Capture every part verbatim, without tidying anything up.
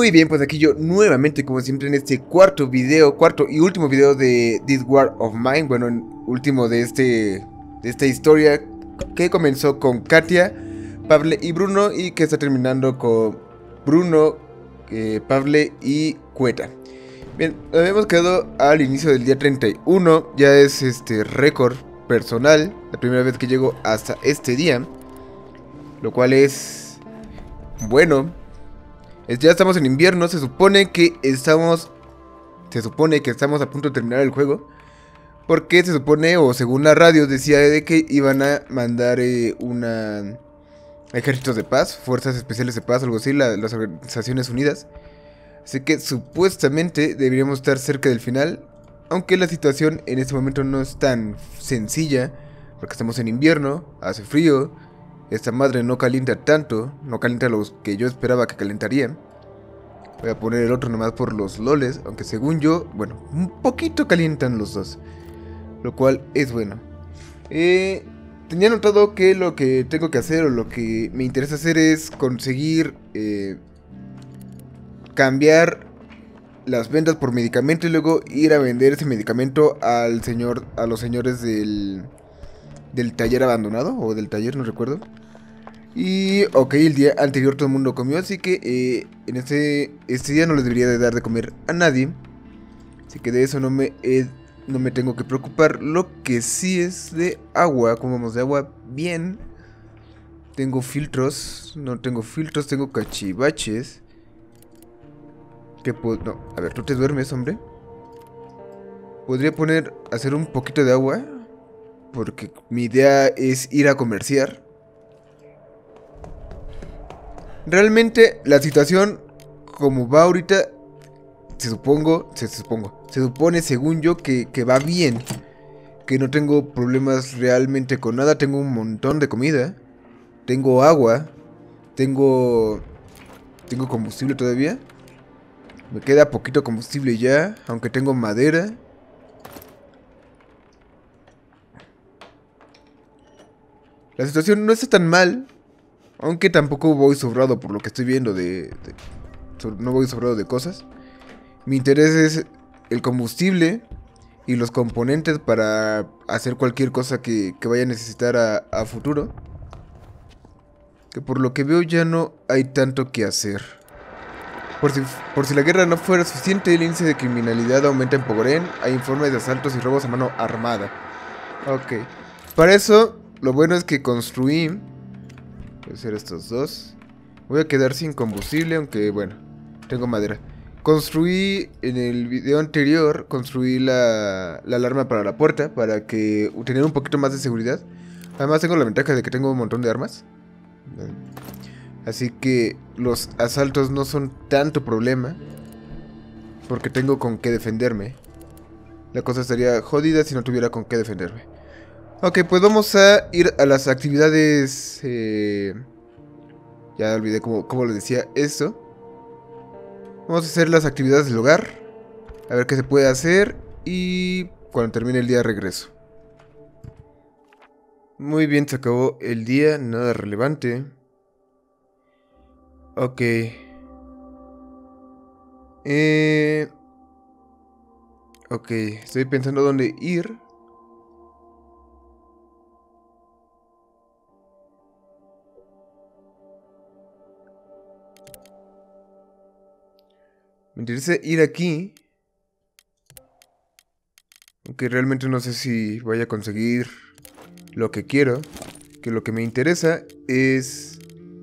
Muy bien, pues aquí yo nuevamente, como siempre, en este cuarto video, cuarto y último video de This War of Mine. Bueno, último de este de esta historia que comenzó con Katia, Pable y Bruno, y que está terminando con Bruno, eh, Pable y Cueta. Bien, habíamos quedado al inicio del día treinta y uno, ya es este récord personal, la primera vez que llego hasta este día, lo cual es bueno. Ya estamos en invierno, se supone que estamos Se supone que estamos a punto de terminar el juego, porque se supone, o según la radio decía, de que iban a mandar eh, una ejércitos de paz, fuerzas especiales de paz, algo así, la, las Organizaciones Unidas. Así que supuestamente deberíamos estar cerca del final, aunque la situación en este momento no es tan sencilla, porque estamos en invierno, hace frío. Esta madre no calienta tanto, no calienta los que yo esperaba que calentaría. Voy a poner el otro nomás por los loles, aunque según yo, bueno, un poquito calientan los dos, lo cual es bueno. Eh, tenía notado que lo que tengo que hacer, o lo que me interesa hacer, es conseguir eh, cambiar las ventas por medicamento y luego ir a vender ese medicamento al señor, a los señores del, del taller abandonado, o del taller, no recuerdo. Y ok, el día anterior todo el mundo comió, así que eh, en este, este día no les debería de dar de comer a nadie. Así que de eso no me, eh, no me tengo que preocupar. Lo que sí es de agua, como vamos de agua, bien. Tengo filtros, no tengo filtros, tengo cachivaches. ¿Qué puedo? No, a ver, ¿tú te duermes, hombre? Podría poner, hacer un poquito de agua, porque mi idea es ir a comerciar. Realmente la situación como va ahorita, se supongo, se supongo, se supone según yo que, que va bien. Que no tengo problemas realmente con nada, tengo un montón de comida. Tengo agua, tengo, tengo combustible todavía. Me queda poquito combustible ya, aunque tengo madera. La situación no está tan mal. Aunque tampoco voy sobrado por lo que estoy viendo de, de so, no voy sobrado de cosas. Mi interés es el combustible y los componentes para hacer cualquier cosa que, que vaya a necesitar a, a futuro. Que por lo que veo ya no hay tanto que hacer. Por si, por si la guerra no fuera suficiente, el índice de criminalidad aumenta en Pogorén. Hay informes de asaltos y robos a mano armada. Ok. Para eso, lo bueno es que construí... Voy a hacer estos dos. Voy a quedar sin combustible, aunque bueno, tengo madera. Construí en el video anterior, construí la, la alarma para la puerta, para que tener un poquito más de seguridad. Además tengo la ventaja de que tengo un montón de armas. Así que los asaltos no son tanto problema, porque tengo con qué defenderme. La cosa estaría jodida si no tuviera con qué defenderme. Ok, pues vamos a ir a las actividades... Eh, ya olvidé cómo, cómo le decía esto. Vamos a hacer las actividades del hogar. A ver qué se puede hacer. Y cuando termine el día regreso. Muy bien, se acabó el día. Nada relevante. Ok. Eh... Ok, estoy pensando dónde ir. Me interesa ir aquí. Aunque realmente no sé si voy a conseguir lo que quiero. Que lo que me interesa es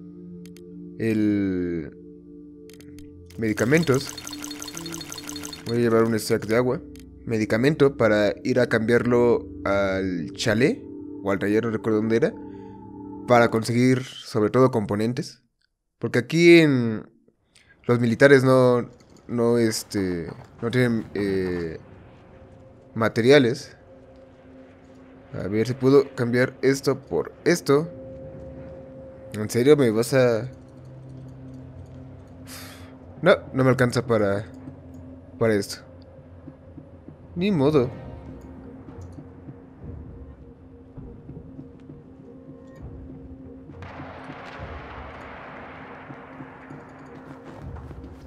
el medicamentos. Voy a llevar un stack de agua. Medicamento para ir a cambiarlo al chalet o al taller, no recuerdo dónde era. Para conseguir sobre todo componentes. Porque aquí en los militares no, no, este, no tienen eh, materiales. A ver si puedo cambiar esto por esto. ¿En serio me vas a...? No, no me alcanza para... Para esto. Ni modo.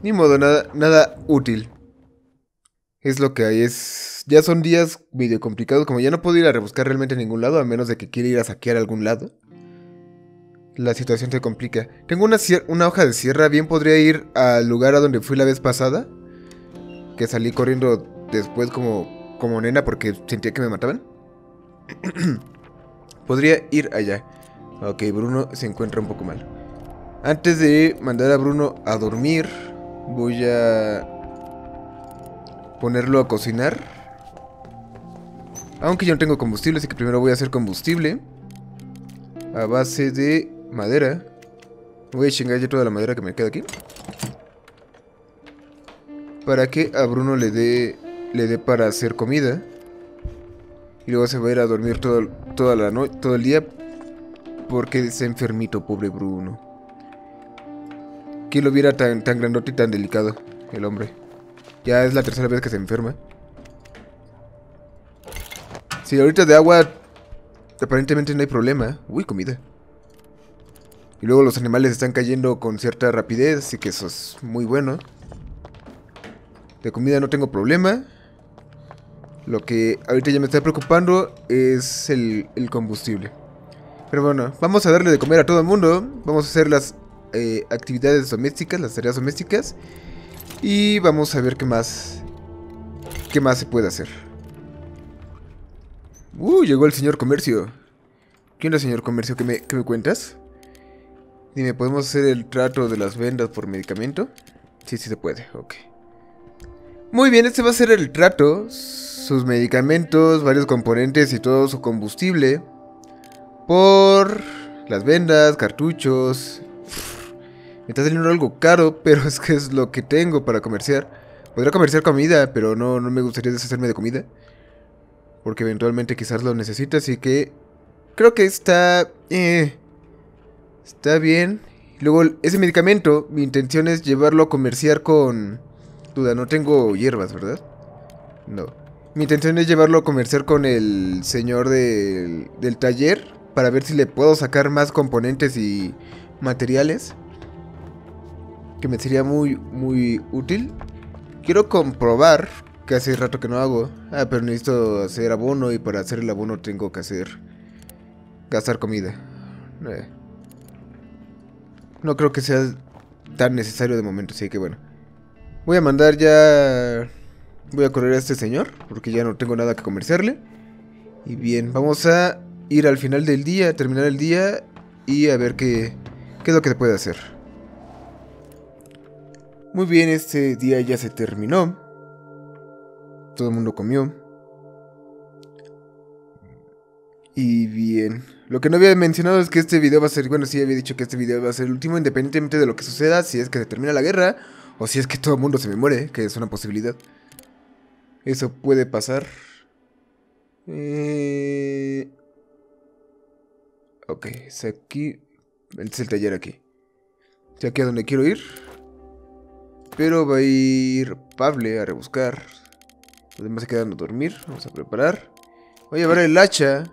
Ni modo, nada, nada útil. Es lo que hay, es... Ya son días medio complicados, como ya no puedo ir a rebuscar realmente en ningún lado, a menos de que quiera ir a saquear a algún lado. La situación se complica. Tengo una, una hoja de sierra, bien podría ir al lugar a donde fui la vez pasada. Que salí corriendo después como, como nena porque sentía que me mataban. Podría ir allá. Ok, Bruno se encuentra un poco mal. Antes de mandar a Bruno a dormir, voy a ponerlo a cocinar. Aunque yo no tengo combustible, así que primero voy a hacer combustible a base de madera. Voy a chingar ya toda la madera que me queda aquí, para que a Bruno le dé le dé para hacer comida. Y luego se va a ir a dormir todo, toda la noche, todo el día, porque está enfermito, pobre Bruno. ¿Quién lo viera tan, tan grandote y tan delicado, el hombre? Ya es la tercera vez que se enferma. Sí, ahorita de agua aparentemente no hay problema. Uy, comida. Y luego los animales están cayendo con cierta rapidez, así que eso es muy bueno. De comida no tengo problema. Lo que ahorita ya me está preocupando es el, el combustible. Pero bueno, vamos a darle de comer a todo el mundo. Vamos a hacer las eh, actividades domésticas, las tareas domésticas. Y vamos a ver qué más, qué más se puede hacer. Uh, llegó el señor comercio. ¿Qué onda, señor comercio? ¿Qué me, qué me cuentas? Dime, ¿podemos hacer el trato de las vendas por medicamento? Sí, sí se puede, ok. Muy bien, este va a ser el trato. Sus medicamentos, varios componentes y todo su combustible. Por las vendas, cartuchos. Uf, me está saliendo algo caro, pero es que es lo que tengo para comerciar. Podría comerciar comida, pero no, no me gustaría deshacerme de comida, porque eventualmente quizás lo necesite, así que creo que está... Eh, está bien. Luego, ese medicamento, mi intención es llevarlo a comerciar con... Duda, no tengo hierbas, ¿verdad? No. Mi intención es llevarlo a comerciar con el señor del, del taller, para ver si le puedo sacar más componentes y materiales, que me sería muy, muy útil. Quiero comprobar, que hace rato que no hago. Ah, pero necesito hacer abono, y para hacer el abono tengo que hacer... gastar comida. Eh. No creo que sea tan necesario de momento, así que bueno. Voy a mandar ya... Voy a correr a este señor, porque ya no tengo nada que comerciarle. Y bien, vamos a ir al final del día, terminar el día, y a ver qué, qué es lo que se puede hacer. Muy bien, este día ya se terminó. Todo el mundo comió. Y bien, lo que no había mencionado es que este video va a ser... Bueno, sí había dicho que este video va a ser el último, independientemente de lo que suceda. Si es que se termina la guerra, o si es que todo el mundo se me muere, que es una posibilidad. Eso puede pasar. Eh... Ok, es aquí. Es el taller aquí. Es aquí a donde quiero ir. Pero va a ir Pable a rebuscar. Los demás se quedan a dormir. Vamos a preparar. Voy a llevar el hacha,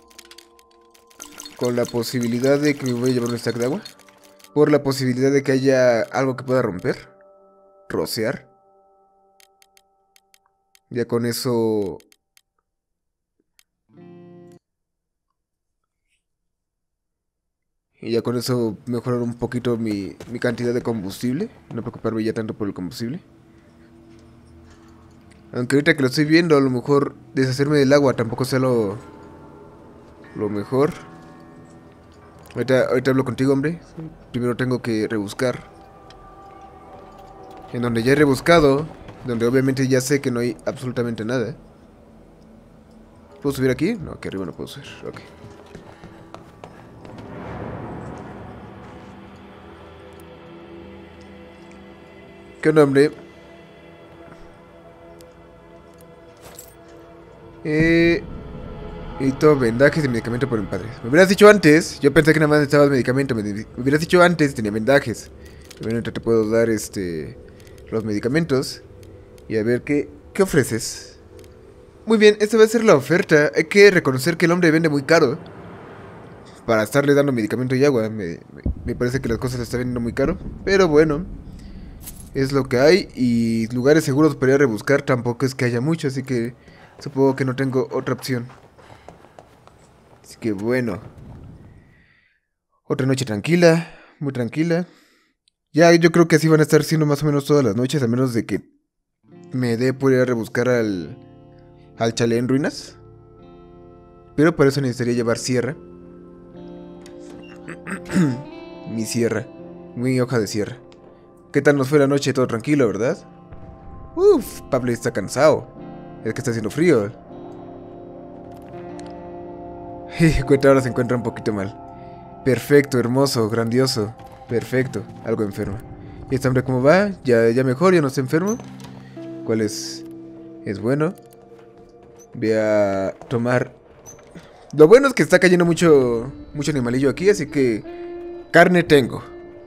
con la posibilidad de que me voy a llevar un stack de agua. Por la posibilidad de que haya algo que pueda romper. Rocear. Ya con eso... Y ya con eso mejorar un poquito mi, mi cantidad de combustible. No preocuparme ya tanto por el combustible. Aunque ahorita que lo estoy viendo, a lo mejor deshacerme del agua tampoco sea lo, lo mejor. Ahorita, ahorita hablo contigo, hombre. Primero tengo que rebuscar. En donde ya he rebuscado, donde obviamente ya sé que no hay absolutamente nada. ¿Puedo subir aquí? No, aquí arriba no puedo subir. Ok. ¿Qué onda, hombre? Eh... Necesito vendajes y medicamento por mi padre. Me hubieras dicho antes. Yo pensé que nada más necesitabas medicamento. Me, me hubieras dicho antes, tenía vendajes. También te puedo dar este... los medicamentos. Y a ver qué... ¿Qué ofreces? Muy bien, esta va a ser la oferta. Hay que reconocer que el hombre vende muy caro para estarle dando medicamento y agua. Me, me, me parece que las cosas le están vendiendo muy caro. Pero bueno, es lo que hay. Y lugares seguros para ir a rebuscar tampoco es que haya mucho, así que supongo que no tengo otra opción. Así que bueno. Otra noche tranquila, muy tranquila. Ya yo creo que así van a estar siendo más o menos todas las noches, a menos de que me dé por ir a rebuscar al, al chalet en ruinas. Pero para eso necesitaría llevar sierra. Mi sierra, mi hoja de sierra. ¿Qué tal nos fue la noche? Todo tranquilo, ¿verdad? Uf, Pablo está cansado. Es que está haciendo frío. Cuenta ahora se encuentra un poquito mal. Perfecto, hermoso, grandioso. Perfecto, algo enfermo. ¿Y esta hambre cómo va? ¿Ya, ya mejor? ¿Ya no está enfermo? ¿Cuál es? Es bueno. Voy a tomar... Lo bueno es que está cayendo mucho, mucho animalillo aquí, así que... Carne tengo.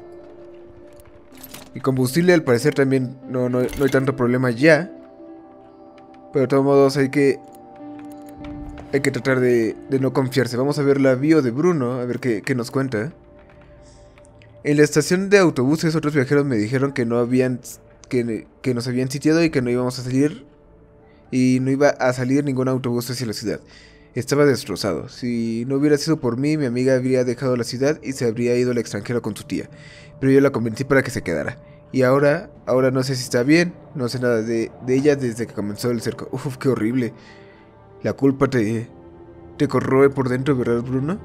Y combustible al parecer también no, no, no hay tanto problema ya. Pero de todos modos hay que... Hay que tratar de, de no confiarse. Vamos a ver la bio de Bruno, a ver qué, qué nos cuenta. En la estación de autobuses otros viajeros me dijeron que no habían... Que, que nos habían sitiado y que no íbamos a salir. Y no iba a salir ningún autobús hacia la ciudad. Estaba destrozado. Si no hubiera sido por mí, mi amiga habría dejado la ciudad y se habría ido al extranjero con su tía. Pero yo la convencí para que se quedara. Y ahora, ahora no sé si está bien. No sé nada de, de ella desde que comenzó el cerco. Uf, qué horrible. La culpa te, te corroe por dentro, ¿verdad, Bruno?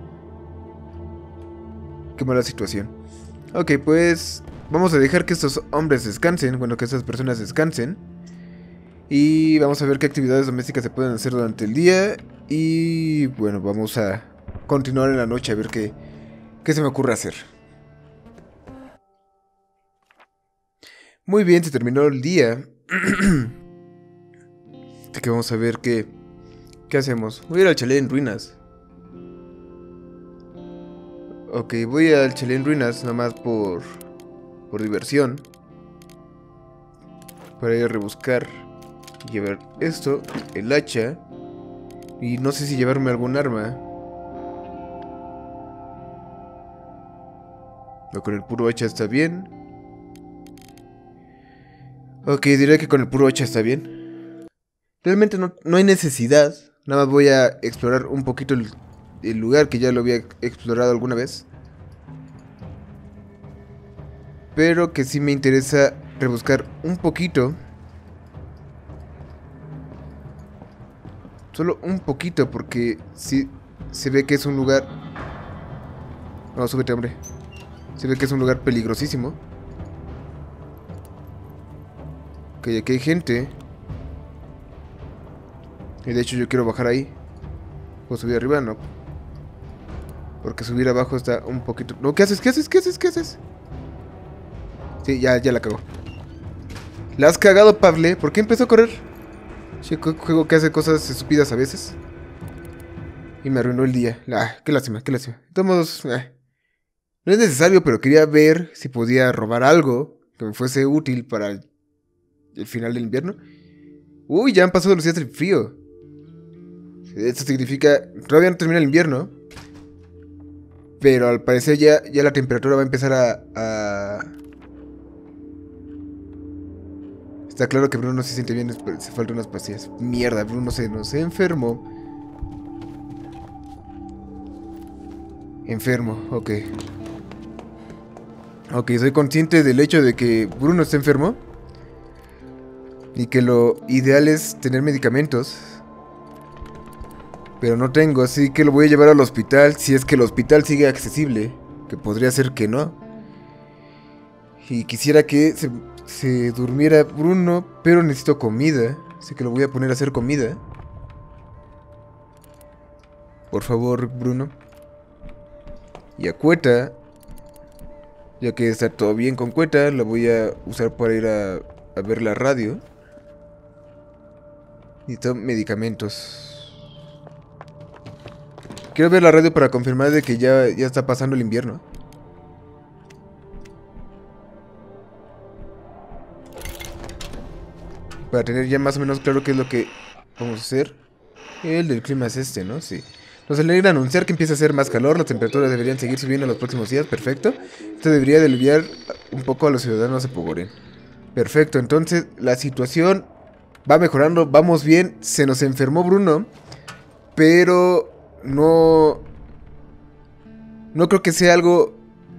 Qué mala situación. Ok, pues vamos a dejar que estos hombres descansen. Bueno, que estas personas descansen. Y vamos a ver qué actividades domésticas se pueden hacer durante el día. Y bueno, vamos a continuar en la noche a ver qué, qué se me ocurre hacer. Muy bien, se terminó el día. Así que vamos a ver qué, qué hacemos. Voy a ir al chalet en ruinas. Ok, voy al chalet en ruinas nada más por, por diversión. Para ir a rebuscar. Llevar esto, el hacha. Y no sé si llevarme algún arma. O con el puro hacha está bien. Ok, diré que con el puro hacha está bien. Realmente no, no hay necesidad. Nada más voy a explorar un poquito el, el lugar, que ya lo había explorado alguna vez. Pero que sí me interesa rebuscar un poquito. Solo un poquito, porque sí se ve que es un lugar... No, súbete, hombre. Se ve que es un lugar peligrosísimo. Ok, aquí hay gente. Y de hecho yo quiero bajar ahí. ¿Puedo subir arriba? No. Porque subir abajo está un poquito... No, ¿qué haces? ¿Qué haces? ¿Qué haces? ¿Qué haces? Sí, ya, ya la cago. La has cagado, Pablo. ¿Por qué empezó a correr? Chico, juego que hace cosas estúpidas a veces. Y me arruinó el día. Ah, qué lástima, qué lástima. De todos modos, ah, no es necesario, pero quería ver si podía robar algo que me fuese útil para el, el final del invierno. Uy, ya han pasado los días del frío. Esto significa... Todavía no termina el invierno. Pero al parecer ya, ya la temperatura va a empezar a... a... Está claro que Bruno no se siente bien, se faltan unas pastillas. Mierda, Bruno se nos enfermó. Enfermo, ok. Ok, soy consciente del hecho de que Bruno está enfermo. Y que lo ideal es tener medicamentos. Pero no tengo, así que lo voy a llevar al hospital. Si es que el hospital sigue accesible. Que podría ser que no. Y quisiera que se... Se durmiera Bruno, pero necesito comida. Así que lo voy a poner a hacer comida. Por favor, Bruno. Y a Cueta, ya que está todo bien con Cueta, la voy a usar para ir a, a ver la radio. Necesito medicamentos. Quiero ver la radio para confirmar de que ya, ya está pasando el invierno. Para tener ya más o menos claro qué es lo que vamos a hacer. El del clima es este, ¿no? Sí. Nos alegra anunciar que empieza a hacer más calor. Las temperaturas deberían seguir subiendo en los próximos días. Perfecto. Esto debería de aliviar un poco a los ciudadanos de Pogoren. Perfecto, entonces la situación va mejorando, vamos bien. Se nos enfermó Bruno, pero no... No creo que sea algo...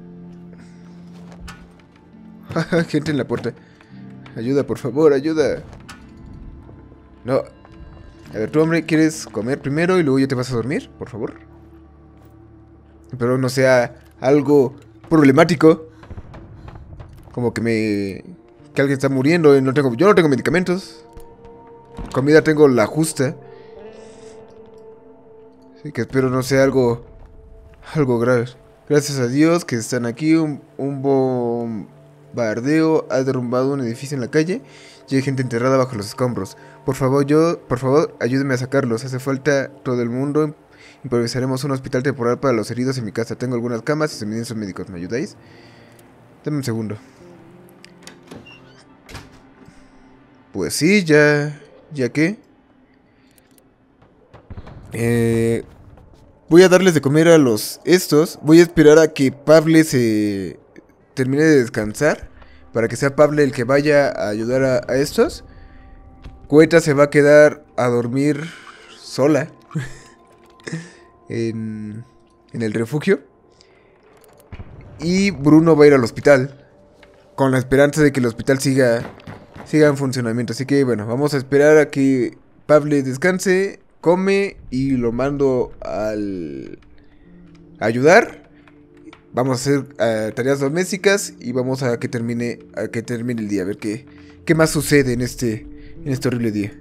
Gente en la puerta. Ayuda, por favor, ayuda. No. A ver, tú, hombre, ¿quieres comer primero y luego ya te vas a dormir? Por favor. Pero no sea algo problemático. Como que me... Que alguien está muriendo y no tengo... Yo no tengo medicamentos. Comida tengo la justa. Así que espero no sea algo... Algo grave. Gracias a Dios que están aquí. Un, un bombardeo ha derrumbado un edificio en la calle y hay gente enterrada bajo los escombros. Por favor, yo, por favor, ayúdeme a sacarlos. Hace falta todo el mundo. Improvisaremos un hospital temporal para los heridos en mi casa. Tengo algunas camas y suministros médicos. ¿Me ayudáis? Dame un segundo. Pues sí, ya... ¿Ya qué? Eh... Voy a darles de comer a los estos. Voy a esperar a que Pable se termine de descansar. Para que sea Pable el que vaya a ayudar a, a estos. Cueta se va a quedar a dormir sola. en, en el refugio. Y Bruno va a ir al hospital. Con la esperanza de que el hospital siga, siga en funcionamiento. Así que bueno, vamos a esperar a que Pable descanse. Come y lo mando al... a ayudar. Vamos a hacer uh, tareas domésticas y vamos a que termine a que termine el día, a ver qué qué más sucede en este en este horrible día.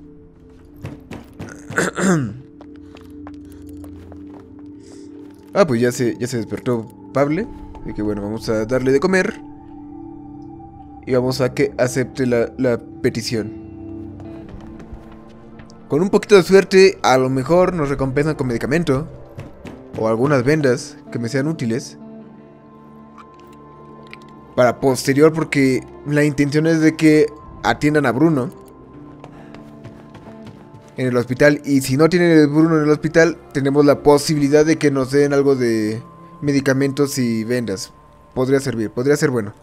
Ah, pues ya se ya se despertó Pable, así que bueno, vamos a darle de comer y vamos a que acepte la, la petición. Con un poquito de suerte, a lo mejor nos recompensan con medicamento. O algunas vendas que me sean útiles. Para posterior, porque la intención es de que atiendan a Bruno en el hospital. Y si no tienen a Bruno en el hospital, tenemos la posibilidad de que nos den algo de medicamentos y vendas. Podría servir, podría ser bueno.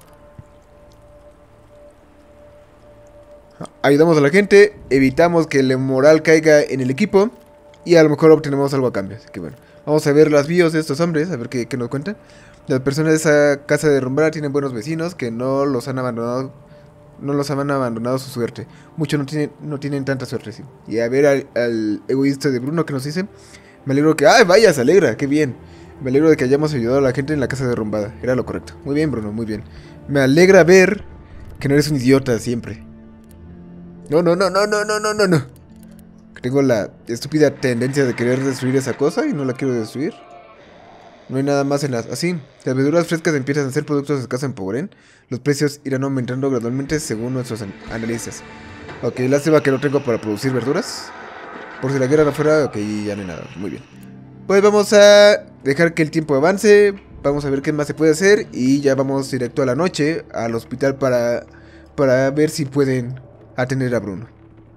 Ayudamos a la gente, evitamos que el moral caiga en el equipo y a lo mejor obtenemos algo a cambio. Así que bueno, vamos a ver las bios de estos hombres, a ver qué, qué nos cuentan. Las personas de esa casa derrumbada tienen buenos vecinos que no los han abandonado, no los han abandonado a su suerte. Muchos no tienen, no tienen tanta suerte, sí. Y a ver al, al egoísta de Bruno que nos dice. Me alegro que... ¡Ay, vaya, se alegra! ¡Qué bien! Me alegro de que hayamos ayudado a la gente en la casa derrumbada. Era lo correcto. Muy bien, Bruno, muy bien. Me alegra ver que no eres un idiota siempre. No, no, no, no, no, no, no, no, no. Tengo la estúpida tendencia de querer destruir esa cosa y no la quiero destruir. No hay nada más en las... Así, las verduras frescas empiezan a ser productos de escasa en Pogoren. Los precios irán aumentando gradualmente según nuestros an análisis. Ok, lástima que no tengo para producir verduras. Por si la guerra no fuera, ok, ya no hay nada. Muy bien. Pues vamos a dejar que el tiempo avance. Vamos a ver qué más se puede hacer. Y ya vamos directo a la noche al hospital para, para ver si pueden... atender a Bruno.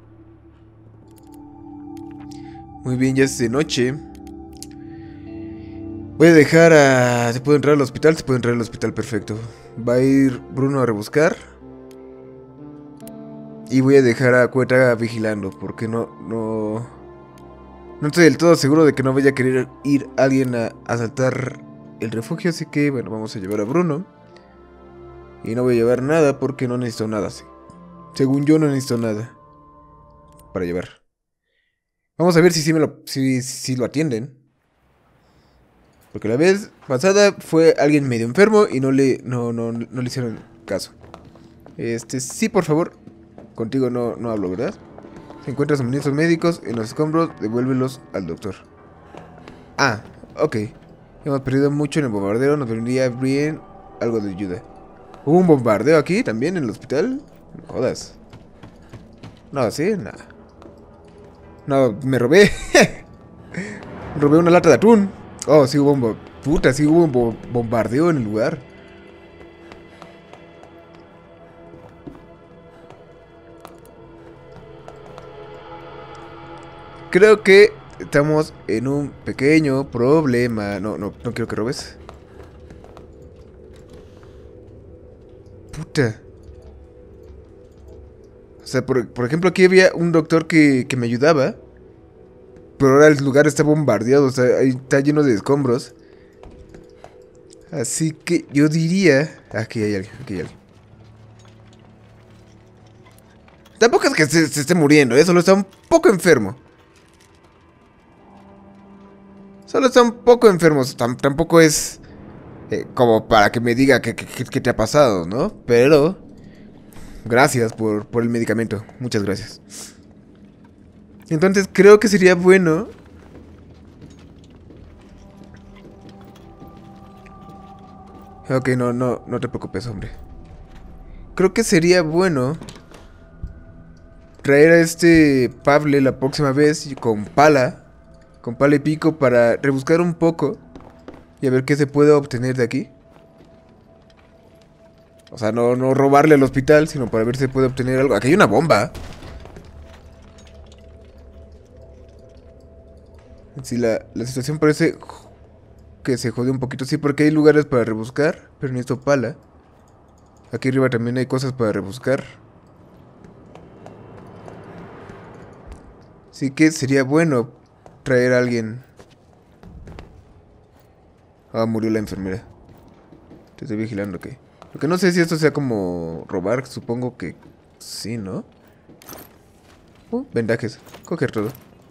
Muy bien, ya es de noche. Voy a dejar a... ¿Se puede entrar al hospital? Se puede entrar al hospital, perfecto. Va a ir Bruno a rebuscar. Y voy a dejar a Cueta vigilando. Porque no... No No estoy del todo seguro de que no vaya a querer ir alguien a asaltar el refugio. Así que, bueno, vamos a llevar a Bruno. Y no voy a llevar nada porque no necesito nada, sí. Según yo no necesito nada para llevar. Vamos a ver si sí me lo, si, si lo atienden. Porque la vez pasada fue alguien medio enfermo y no le, no, no, no le hicieron caso. Este, sí, por favor. Contigo no, no hablo, ¿verdad? Si encuentras suministros médicos en los escombros, devuélvelos al doctor. Ah, ok. Hemos perdido mucho en el bombardeo. Nos vendría bien algo de ayuda. ¿Hubo un bombardeo aquí también en el hospital? No jodas. No, sí, nada. No, me robé. Me robé una lata de atún. Oh, sí hubo un... Puta, sí hubo un bo bombardeo en el lugar. Creo que estamos en un pequeño problema. No, no, no quiero que robes. Puta. O sea, por, por ejemplo, aquí había un doctor que, que me ayudaba. Pero ahora el lugar está bombardeado. O sea, ahí está lleno de escombros. Así que yo diría... Aquí hay alguien, aquí hay alguien. Tampoco es que se, se esté muriendo, ¿eh? Solo está un poco enfermo. Solo está un poco enfermo. Tam, tampoco es... Eh, como para que me diga qué te ha pasado, ¿no? Pero... Gracias por, por el medicamento. Muchas gracias. Entonces creo que sería bueno... Ok, no, no, no te preocupes, hombre. Creo que sería bueno... traer a este Pable la próxima vez con pala. Con pala y pico para rebuscar un poco. Y a ver qué se puede obtener de aquí. O sea, no, no robarle al hospital, sino para ver si se puede obtener algo. Aquí hay una bomba. Sí, la, la situación parece que se jodió un poquito. Sí, porque hay lugares para rebuscar, pero necesito pala. Aquí arriba también hay cosas para rebuscar. Así que sería bueno traer a alguien. Ah, murió la enfermera. Te estoy vigilando, ¿ok? Lo que no sé si esto sea como robar, supongo que sí, ¿no? Uh, vendajes, coger todo.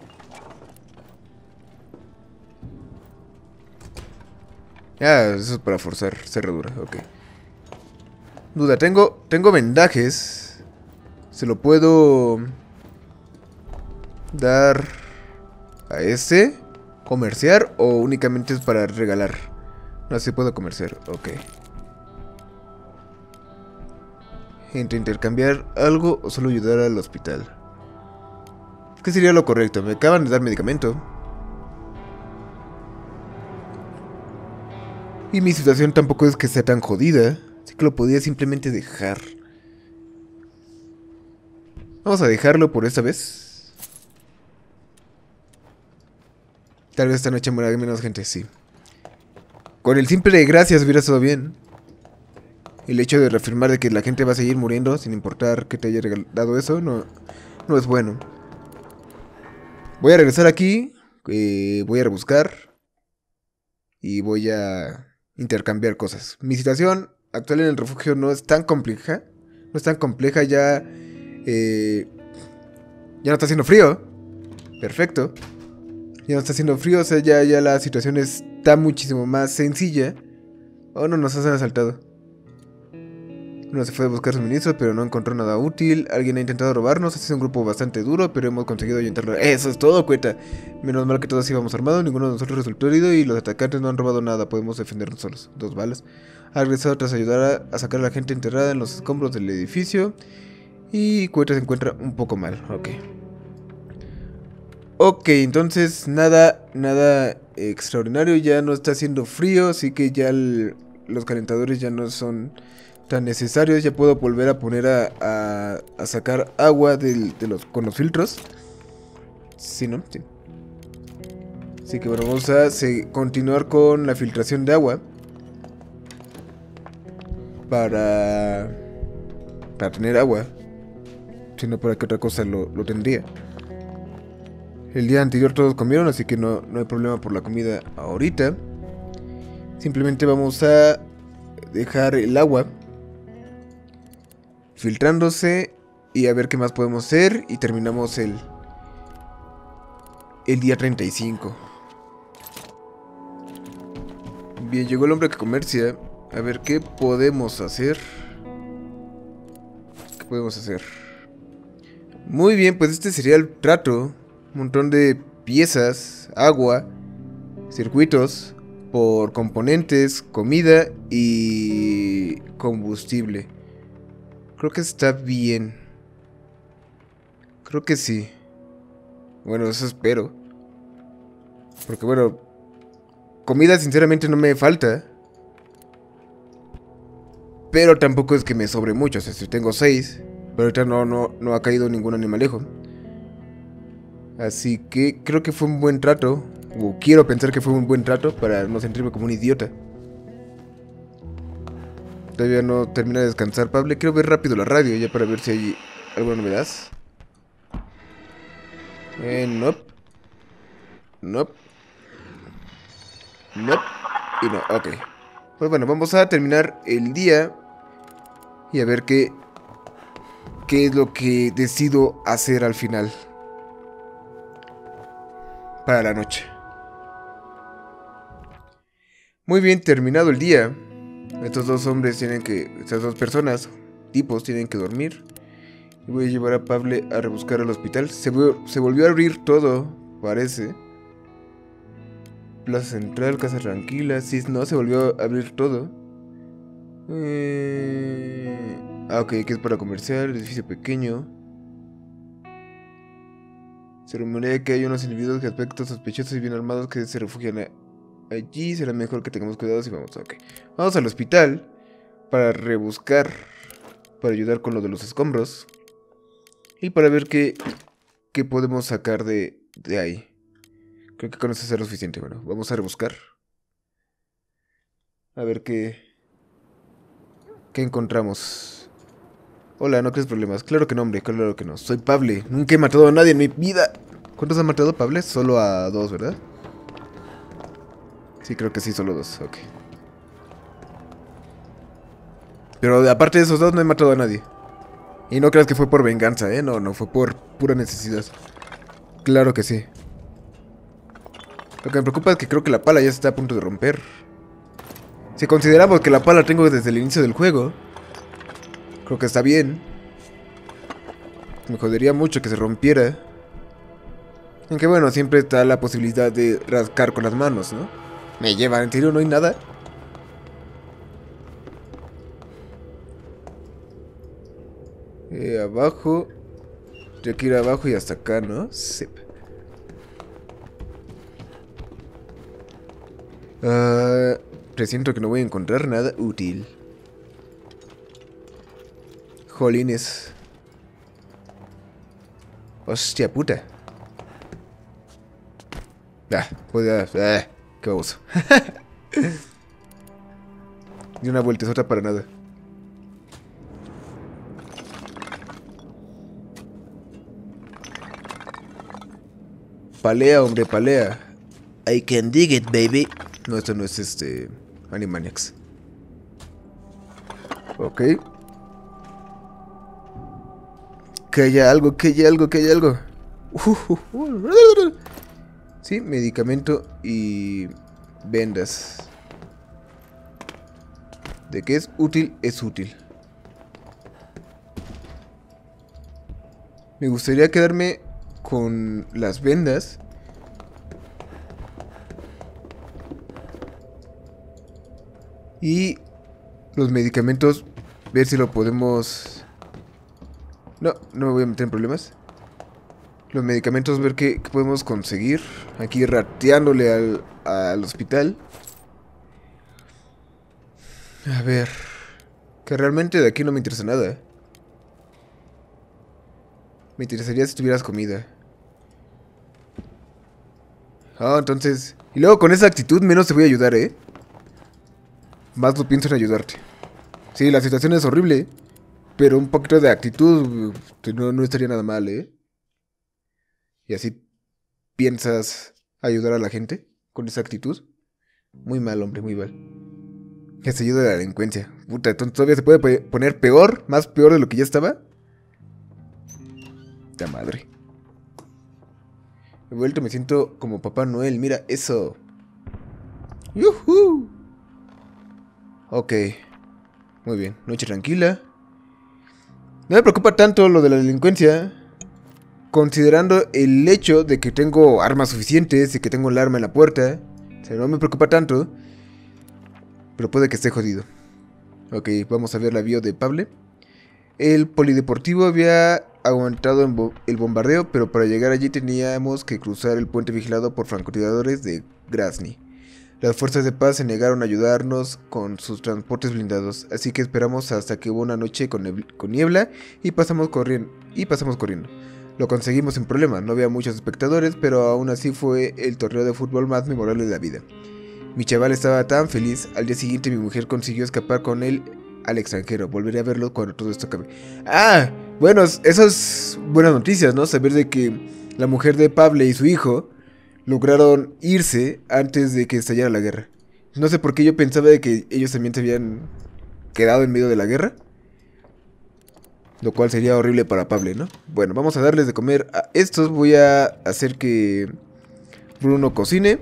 Ah, eso es para forzar cerradura, ok. Duda, tengo, tengo vendajes. ¿Se lo puedo dar a ese? ¿Comerciar o únicamente es para regalar? No, sí puedo comerciar, ok. Entre intercambiar algo o solo ayudar al hospital. ¿Qué sería lo correcto? Me acaban de dar medicamento. Y mi situación tampoco es que sea tan jodida. Así que lo podía simplemente dejar. Vamos a dejarlo por esta vez. Tal vez esta noche muera menos gente, sí. Con el simple de gracias hubiera estado bien. El hecho de reafirmar de que la gente va a seguir muriendo sin importar que te haya dado eso, no, no es bueno. Voy a regresar aquí, eh, voy a rebuscar y voy a intercambiar cosas. Mi situación actual en el refugio no es tan compleja, no es tan compleja, ya, eh, ya no está haciendo frío, perfecto, ya no está haciendo frío, o sea, ya, ya la situación está muchísimo más sencilla. Oh, no, nos han asaltado. Uno se fue a buscar suministros, pero no encontró nada útil. Alguien ha intentado robarnos. Este es un grupo bastante duro, pero hemos conseguido ahuyentarlo. Eso es todo, cueta. Menos mal que todos íbamos armados. Ninguno de nosotros resultó herido y los atacantes no han robado nada. Podemos defendernos solos. Dos balas. Ha regresado tras ayudar a, a sacar a la gente enterrada en los escombros del edificio. Y cueta se encuentra un poco mal. Ok. Ok, entonces nada, nada extraordinario. Ya no está haciendo frío, así que ya el, los calentadores ya no son tan necesarios. Ya puedo volver a poner a, a, a sacar agua del, de los, con los filtros. Sí, ¿no? Sí. Así que bueno, vamos a se, continuar con la filtración de agua. Para... Para tener agua. Si no, ¿para qué otra cosa lo, lo tendría? El día anterior todos comieron, así que no, no hay problema por la comida ahorita. Simplemente vamos a dejar el agua filtrándose y a ver qué más podemos hacer. Y terminamos el, el día treinta y cinco. Bien, llegó el hombre que comercia. A ver qué podemos hacer. ¿Qué podemos hacer? Muy bien, pues este sería el trato. Un montón de piezas, agua, circuitos por componentes, comida y combustible. Creo que está bien. Creo que sí. Bueno, eso espero. Porque bueno, comida sinceramente no me falta. Pero tampoco es que me sobre mucho. O sea, si tengo seis, pero ahorita no, no, no ha caído ningún animalejo. Así que creo que fue un buen trato. O quiero pensar que fue un buen trato para no sentirme como un idiota. Todavía no termina de descansar, Pablo. Quiero ver rápido la radio ya para ver si hay alguna novedad? Eh, no. No. No. Y no, ok. Pues bueno, vamos a terminar el día. Y a ver qué... qué es lo que decido hacer al final. Para la noche. Muy bien, terminado el día. Estos dos hombres tienen que... Estas dos personas, tipos, tienen que dormir. Y voy a llevar a Pablo a rebuscar al hospital. Se, se volvió a abrir todo, parece. Plaza Central, Casa Tranquila. Sí, no, se volvió a abrir todo. Eh... Ah, ok, que es para comercial, edificio pequeño. Se rumorea que hay unos individuos de aspectos sospechosos y bien armados que se refugian allí. Será mejor que tengamos cuidado si vamos. Ok. Vamos al hospital para rebuscar, para ayudar con lo de los escombros. Y para ver qué, qué podemos sacar de, de ahí. Creo que con eso será suficiente. Bueno, vamos a rebuscar. A ver qué... ¿Qué encontramos? Hola, ¿no crees problemas? Claro que no, hombre, claro que no. Soy Pablo. Nunca he matado a nadie en mi vida. ¿Cuántos han matado, Pablo? Solo a dos, ¿verdad? Sí, creo que sí, solo dos. Ok. Pero aparte de esos dos, no he matado a nadie. Y no creas que fue por venganza, ¿eh? No, no, fue por pura necesidad. Claro que sí. Lo que me preocupa es que creo que la pala ya se está a punto de romper. Si consideramos que la pala tengo desde el inicio del juego, creo que está bien. Me jodería mucho que se rompiera. Aunque bueno, siempre está la posibilidad de rascar con las manos, ¿no? Me lleva, ¿en serio no hay nada? Eh, abajo. Tengo que ir abajo y hasta acá, ¿no? Sí. Ah... Uh... Presiento que no voy a encontrar nada útil. Jolines. Hostia puta. Ah, pues ah, qué baboso. Ni una vueltezota para nada. Palea, hombre, palea. I can dig it, baby. No, esto no es este... Animaniacs. Ok. Que haya algo, que haya algo, que haya algo. Sí, medicamento y... vendas. ¿De qué es útil? Es útil. Me gustaría quedarme con las vendas. Y los medicamentos, ver si lo podemos... No, no me voy a meter en problemas. Los medicamentos, ver qué, qué podemos conseguir. Aquí rateándole al, al hospital. A ver... Que realmente de aquí no me interesa nada. Me interesaría si tuvieras comida. Ah, entonces... Y luego con esa actitud menos te voy a ayudar, ¿eh? Más lo pienso en ayudarte. Sí, la situación es horrible, pero un poquito de actitud no, no estaría nada mal, ¿eh? Y así piensas ayudar a la gente con esa actitud. Muy mal, hombre, muy mal. Que se ayuda a la delincuencia. Puta, entonces todavía se puede poner peor, más peor de lo que ya estaba. ¡Ta madre! He vuelto, me siento como Papá Noel, mira eso. ¡Yuhu! Ok, muy bien, noche tranquila. No me preocupa tanto lo de la delincuencia, considerando el hecho de que tengo armas suficientes y que tengo el arma en la puerta. O sea, no me preocupa tanto, pero puede que esté jodido. Ok, vamos a ver la bio de Pablo. El polideportivo había aguantado bo el bombardeo, pero para llegar allí teníamos que cruzar el puente vigilado por francotiradores de Grozny. Las fuerzas de paz se negaron a ayudarnos con sus transportes blindados, así que esperamos hasta que hubo una noche con, con niebla y pasamos, corriendo, y pasamos corriendo. Lo conseguimos sin problema, no había muchos espectadores, pero aún así fue el torneo de fútbol más memorable de la vida. Mi chaval estaba tan feliz, al día siguiente mi mujer consiguió escapar con él al extranjero. Volveré a verlo cuando todo esto acabe. ¡Ah! Bueno, eso es buenas noticias, ¿no? Saber de que la mujer de Pable y su hijo lograron irse antes de que estallara la guerra. No sé por qué yo pensaba de que ellos también se habían quedado en medio de la guerra. Lo cual sería horrible para Pable, ¿no? Bueno, vamos a darles de comer a estos. Voy a hacer que Bruno cocine.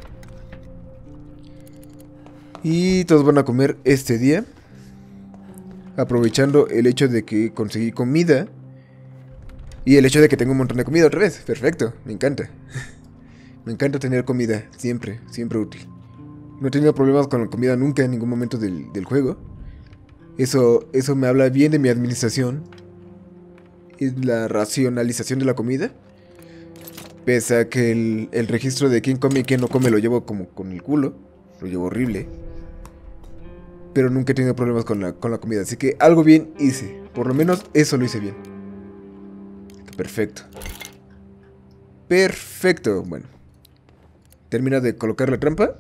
Y todos van a comer este día. Aprovechando el hecho de que conseguí comida. Y el hecho de que tengo un montón de comida otra vez. Perfecto, me encanta. Me encanta tener comida, siempre, siempre útil. No he tenido problemas con la comida nunca en ningún momento del, del juego. Eso, eso me habla bien de mi administración. Y la racionalización de la comida. Pese a que el, el registro de quién come y quién no come lo llevo como con el culo. Lo llevo horrible. Pero nunca he tenido problemas con la, con la comida. Así que algo bien hice. Por lo menos eso lo hice bien. Perfecto. Perfecto. Bueno. Termina de colocar la trampa.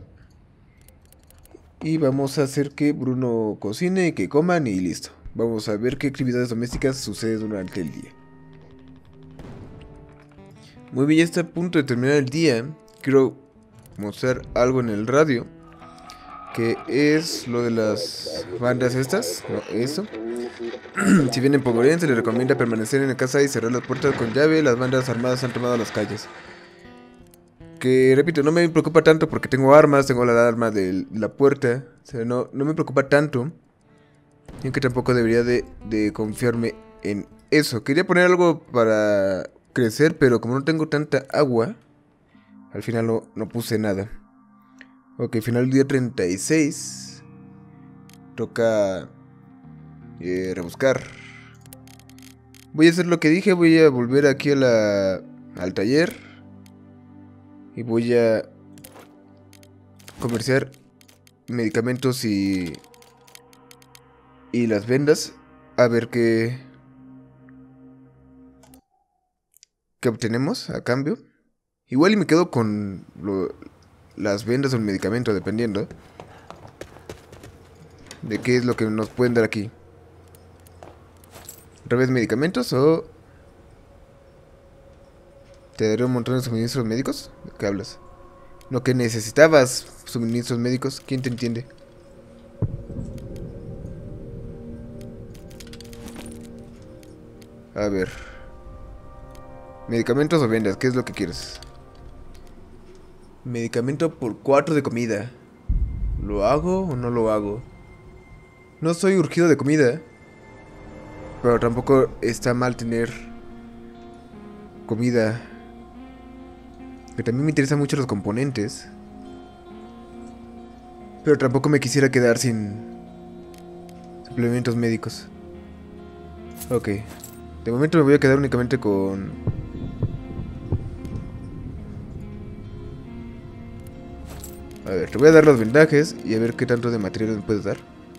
Y vamos a hacer que Bruno cocine, que coman y listo. Vamos a ver qué actividades domésticas suceden durante el día. Muy bien, ya está a punto de terminar el día. Quiero mostrar algo en el radio. Que es lo de las bandas estas. No, eso. Si vienen por Oriente, se les recomienda permanecer en la casa y cerrar las puertas con llave. Las bandas armadas han tomado las calles. Que repito, no me preocupa tanto porque tengo armas, tengo la alarma de la puerta. O sea, no, no me preocupa tanto. Y aunque tampoco debería de, de confiarme en eso. Quería poner algo para crecer, pero como no tengo tanta agua, al final no, no puse nada. Ok, final del día treinta y seis. Toca eh, rebuscar. Voy a hacer lo que dije, voy a volver aquí a la, al taller. Y voy a comerciar medicamentos y, y las vendas. A ver qué, qué obtenemos a cambio. Igual y me quedo con lo, las vendas o el medicamento, dependiendo de qué es lo que nos pueden dar aquí. ¿Otra vez medicamentos o te daré un montón de suministros médicos? ¿De qué hablas? Lo que necesitabas, suministros médicos. ¿Quién te entiende? A ver. Medicamentos o vendas, ¿qué es lo que quieres? Medicamento por cuatro de comida. ¿Lo hago o no lo hago? No soy urgido de comida. Pero tampoco está mal tener comida. Que también me interesan mucho los componentes. Pero tampoco me quisiera quedar sin suplementos médicos. Ok. De momento me voy a quedar únicamente con... A ver, te voy a dar los vendajes y a ver qué tanto de material me puedes dar.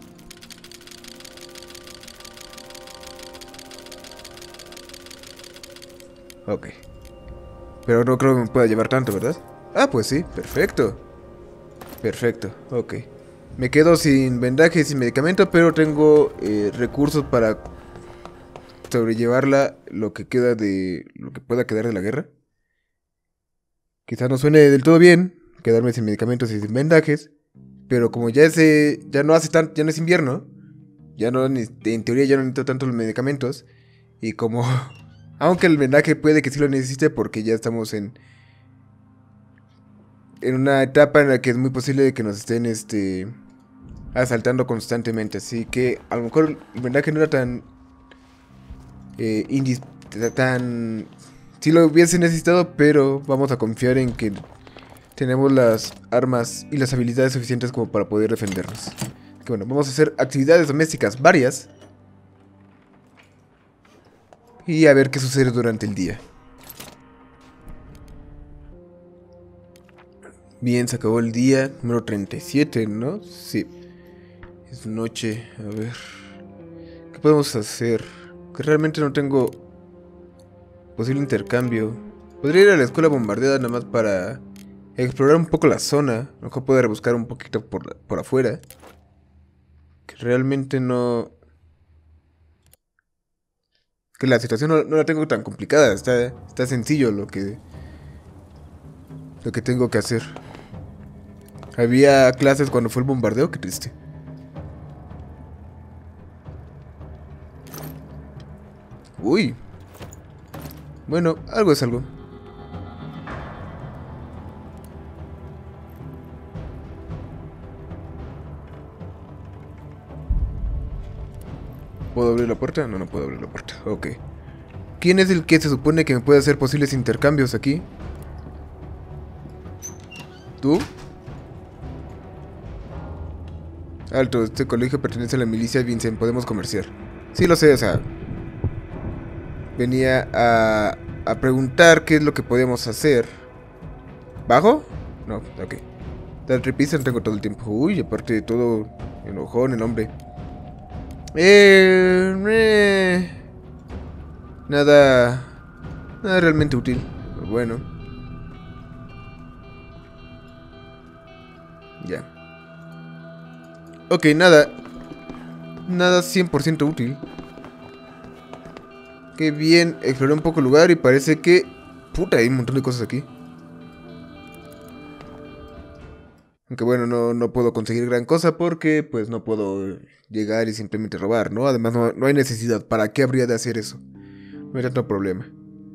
Ok. Pero no creo que me pueda llevar tanto, ¿verdad? Ah, pues sí, perfecto. Perfecto, ok. Me quedo sin vendaje y sin medicamento, pero tengo eh, recursos para sobrellevarla lo que queda de... lo que pueda quedar de la guerra. Quizá no suene del todo bien quedarme sin medicamentos y sin vendajes, pero como ya es, eh, ya no hace tan, ya no es invierno, ya no, en teoría ya no necesito tanto los medicamentos, y como... aunque el vendaje puede que sí lo necesite porque ya estamos en... en una etapa en la que es muy posible que nos estén, este... asaltando constantemente, así que a lo mejor el vendaje no era tan... Eh, indis... tan... sí lo hubiese necesitado, pero vamos a confiar en que tenemos las armas y las habilidades suficientes como para poder defendernos. Que bueno, vamos a hacer actividades domésticas varias. Y a ver qué sucede durante el día. Bien, se acabó el día número treinta y siete, ¿no? Sí. Es noche, a ver. ¿Qué podemos hacer? Que realmente no tengo posible intercambio. Podría ir a la escuela bombardeada nada más para explorar un poco la zona. A lo mejor poder buscar un poquito por, por afuera. Que realmente no... Que la situación no, no la tengo tan complicada. Está, está sencillo lo que... Lo que tengo que hacer. Había clases cuando fue el bombardeo. Qué triste. Uy. Bueno, algo es algo. ¿Puedo abrir la puerta? No, no puedo abrir la puerta. Ok. ¿Quién es el que se supone que me puede hacer posibles intercambios aquí? ¿Tú? Alto, este colegio pertenece a la milicia Vincent. Podemos comerciar. Sí, lo sé, o sea... Venía a, a preguntar qué es lo que podemos hacer. ¿Bajo? No, ok. Tal tripista tengo todo el tiempo. Uy, aparte de todo, enojón el hombre. Eh, eh, nada... Nada realmente útil. Pero bueno. Ya. Ok, nada. Nada cien por ciento útil. Qué bien, exploré un poco el lugar y parece que... Puta, hay un montón de cosas aquí. Aunque bueno, no, no puedo conseguir gran cosa porque pues no puedo llegar y simplemente robar, ¿no? Además no, no hay necesidad. ¿Para qué habría de hacer eso? No hay tanto problema.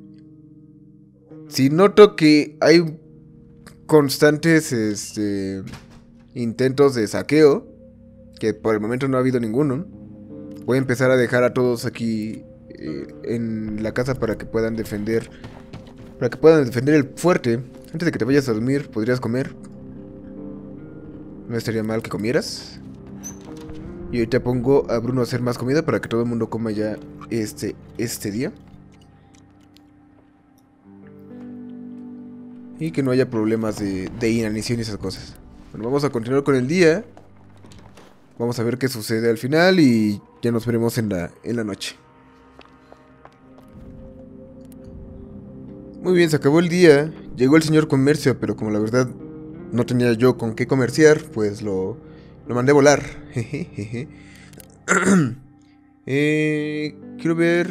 Si noto que hay constantes este, intentos de saqueo, que por el momento no ha habido ninguno, voy a empezar a dejar a todos aquí... en la casa para que puedan defender para que puedan defender el fuerte. Antes de que te vayas a dormir, podrías comer. No estaría mal que comieras. Y ahorita pongo a Bruno a hacer más comida para que todo el mundo coma ya este, este día. Y que no haya problemas de, de inanición y esas cosas. Bueno, vamos a continuar con el día. Vamos a ver qué sucede al final y ya nos veremos en la, en la noche. Muy bien, se acabó el día. Llegó el señor comercio, pero como la verdad no tenía yo con qué comerciar, pues lo, lo mandé a volar. eh, quiero ver...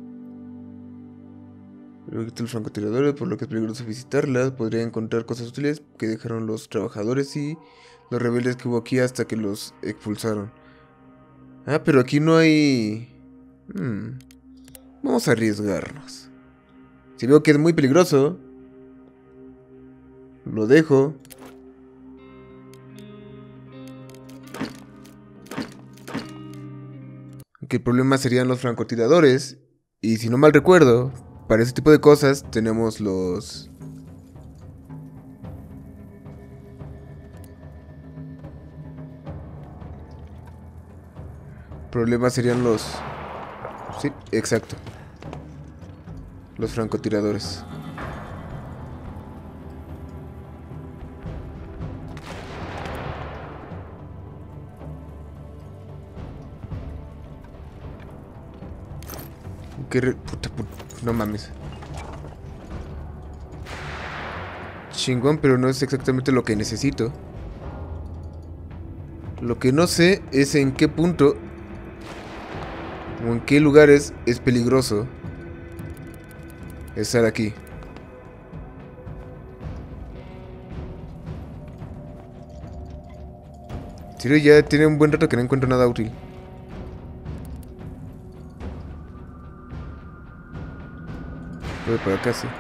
Los francotiradores, por lo que es peligroso visitarlas. Podría encontrar cosas útiles que dejaron los trabajadores y los rebeldes que hubo aquí hasta que los expulsaron. Ah, pero aquí no hay... Hmm. Vamos a arriesgarnos. Si veo que es muy peligroso, lo dejo. Aunque el problema serían los francotiradores. Y si no mal recuerdo, para ese tipo de cosas tenemos los... Problemas serían los... Sí, exacto. Los francotiradores. Qué re... puta, puta, no mames. Chingón, pero no es exactamente lo que necesito. Lo que no sé es en qué punto o en qué lugares es peligroso estar aquí. Sirio ya tiene un buen rato que no encuentro nada útil. Voy por acá, sí.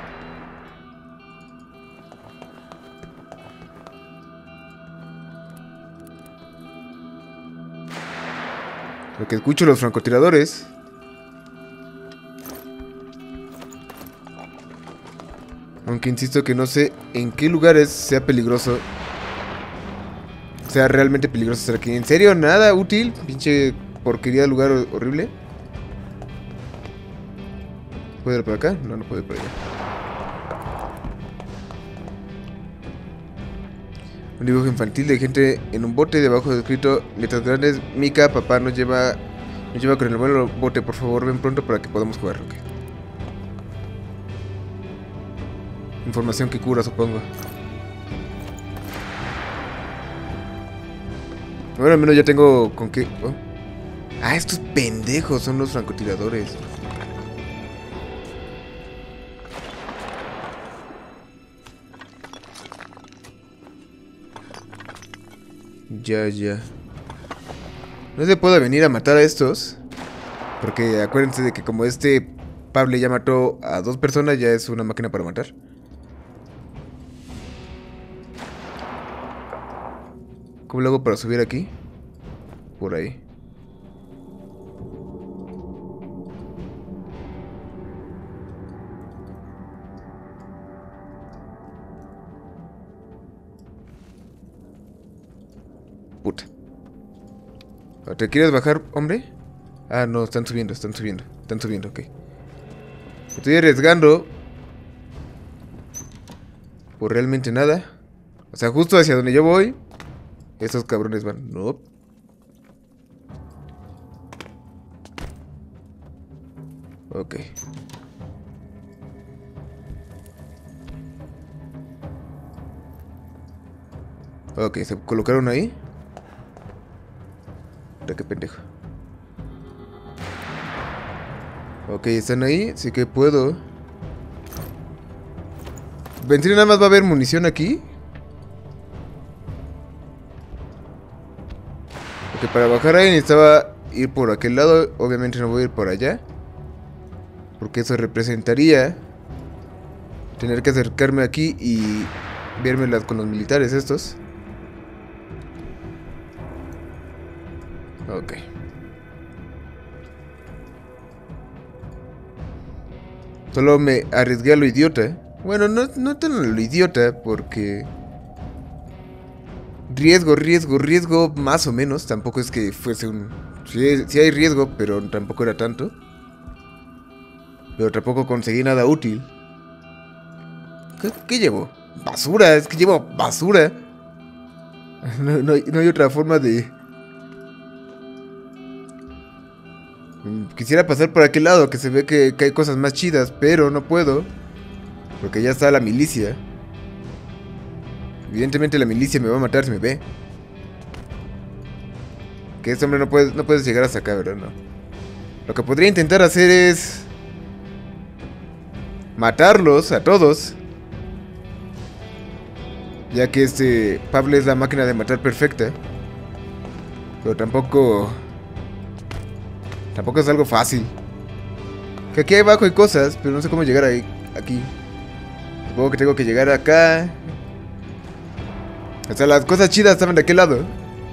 Lo que escucho los francotiradores. Aunque insisto que no sé en qué lugares sea peligroso. Sea realmente peligroso estar aquí. ¿En serio? ¿Nada útil? Pinche porquería de lugar horrible. ¿Puedo ir por acá? No, no puedo ir por allá. Un dibujo infantil de gente en un bote, debajo escrito letras grandes: Mika, papá nos lleva nos lleva con el vuelo bote, por favor ven pronto para que podamos jugar. Okay. Información que cura, supongo. Bueno, al menos ya tengo con qué... Oh. Ah, estos pendejos son los francotiradores. Ya, ya. No se puede venir a matar a estos. Porque acuérdense de que como este Pablo ya mató a dos personas, ya es una máquina para matar. ¿Cómo lo hago para subir aquí? Por ahí. Puta. ¿Te quieres bajar, hombre? Ah, no, están subiendo, están subiendo. Están subiendo, ok. Estoy arriesgando por realmente nada. O sea, justo hacia donde yo voy, estos cabrones van. No. Ok. Ok, se colocaron ahí. Mira qué pendejo. Ok, están ahí, así que puedo. Pensé nada más va a haber munición aquí. Porque para bajar ahí necesitaba ir por aquel lado. Obviamente no voy a ir por allá. Porque eso representaría tener que acercarme aquí y vérmelas con los militares estos. Ok. Solo me arriesgué a lo idiota. Bueno, no, no tan a lo idiota, porque... Riesgo, riesgo, riesgo, más o menos. Tampoco es que fuese un... Sí, sí hay riesgo, pero tampoco era tanto. Pero tampoco conseguí nada útil. ¿Qué, qué llevo? Basura, es que llevo basura. No, no, hay, no hay otra forma de... Quisiera pasar por aquel lado, que se ve que, que hay cosas más chidas, pero no puedo. Porque ya está la milicia. Evidentemente la milicia me va a matar si me ve. Que este hombre no puede, no puedes llegar hasta acá, ¿verdad? No. Lo que podría intentar hacer es... matarlos a todos. Ya que este Pablo es la máquina de matar perfecta. Pero tampoco... Tampoco es algo fácil. Que aquí abajo hay cosas, pero no sé cómo llegar ahí, aquí. Supongo que tengo que llegar acá. O sea, las cosas chidas estaban de aquel lado.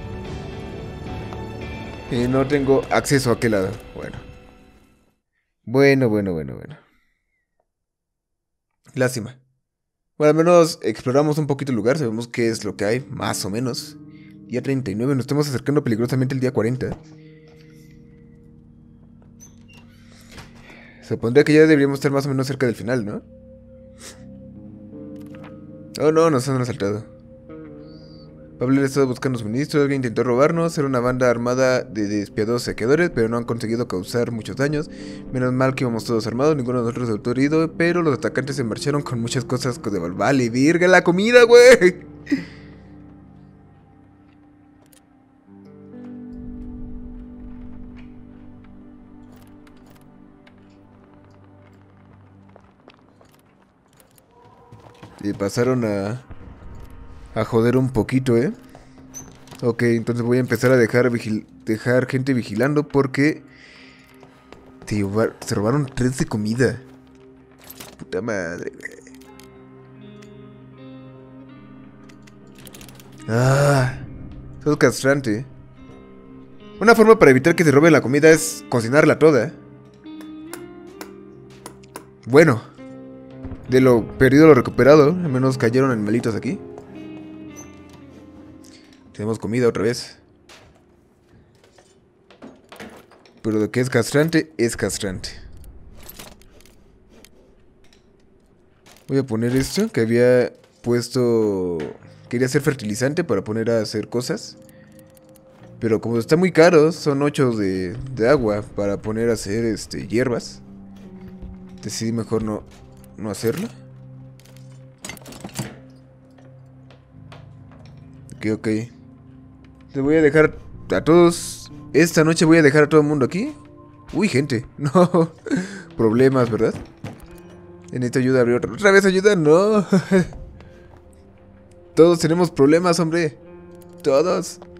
Y no tengo acceso a aquel lado. Bueno. Bueno, bueno, bueno, bueno. Lástima. Bueno, al menos exploramos un poquito el lugar. Sabemos qué es lo que hay, más o menos. Día treinta y nueve, nos estamos acercando peligrosamente al día cuarenta. Supondría que ya deberíamos estar más o menos cerca del final, ¿no? Oh no, nos han asaltado. Pablo ha estado buscando suministros, alguien intentó robarnos, era una banda armada de despiadados saqueadores, pero no han conseguido causar muchos daños. Menos mal que íbamos todos armados, ninguno de nosotros resultó herido, pero los atacantes se marcharon con muchas cosas de vale, virga la comida, güey. Y pasaron a... a joder un poquito, ¿eh? Ok, entonces voy a empezar a dejar, vigil dejar gente vigilando porque... Se, llevar se robaron tres de comida. Puta madre, güey. Ah, eso es castrante. Una forma para evitar que se roben la comida es cocinarla toda. Bueno, de lo perdido a lo recuperado, al menos cayeron animalitos aquí. Tenemos comida otra vez. Pero de que es castrante, es castrante. Voy a poner esto que había puesto... Quería hacer fertilizante para poner a hacer cosas. Pero como está muy caro, son ocho de, de agua para poner a hacer este, hierbas. Decidí mejor no, no hacerlo. Ok, ok. Les voy a dejar a todos... Esta noche voy a dejar a todo el mundo aquí. Uy, gente. No. Problemas, ¿verdad? Necesito ayuda a abrir otra. ¿Otra vez ayuda? No. Todos tenemos problemas, hombre. Todos.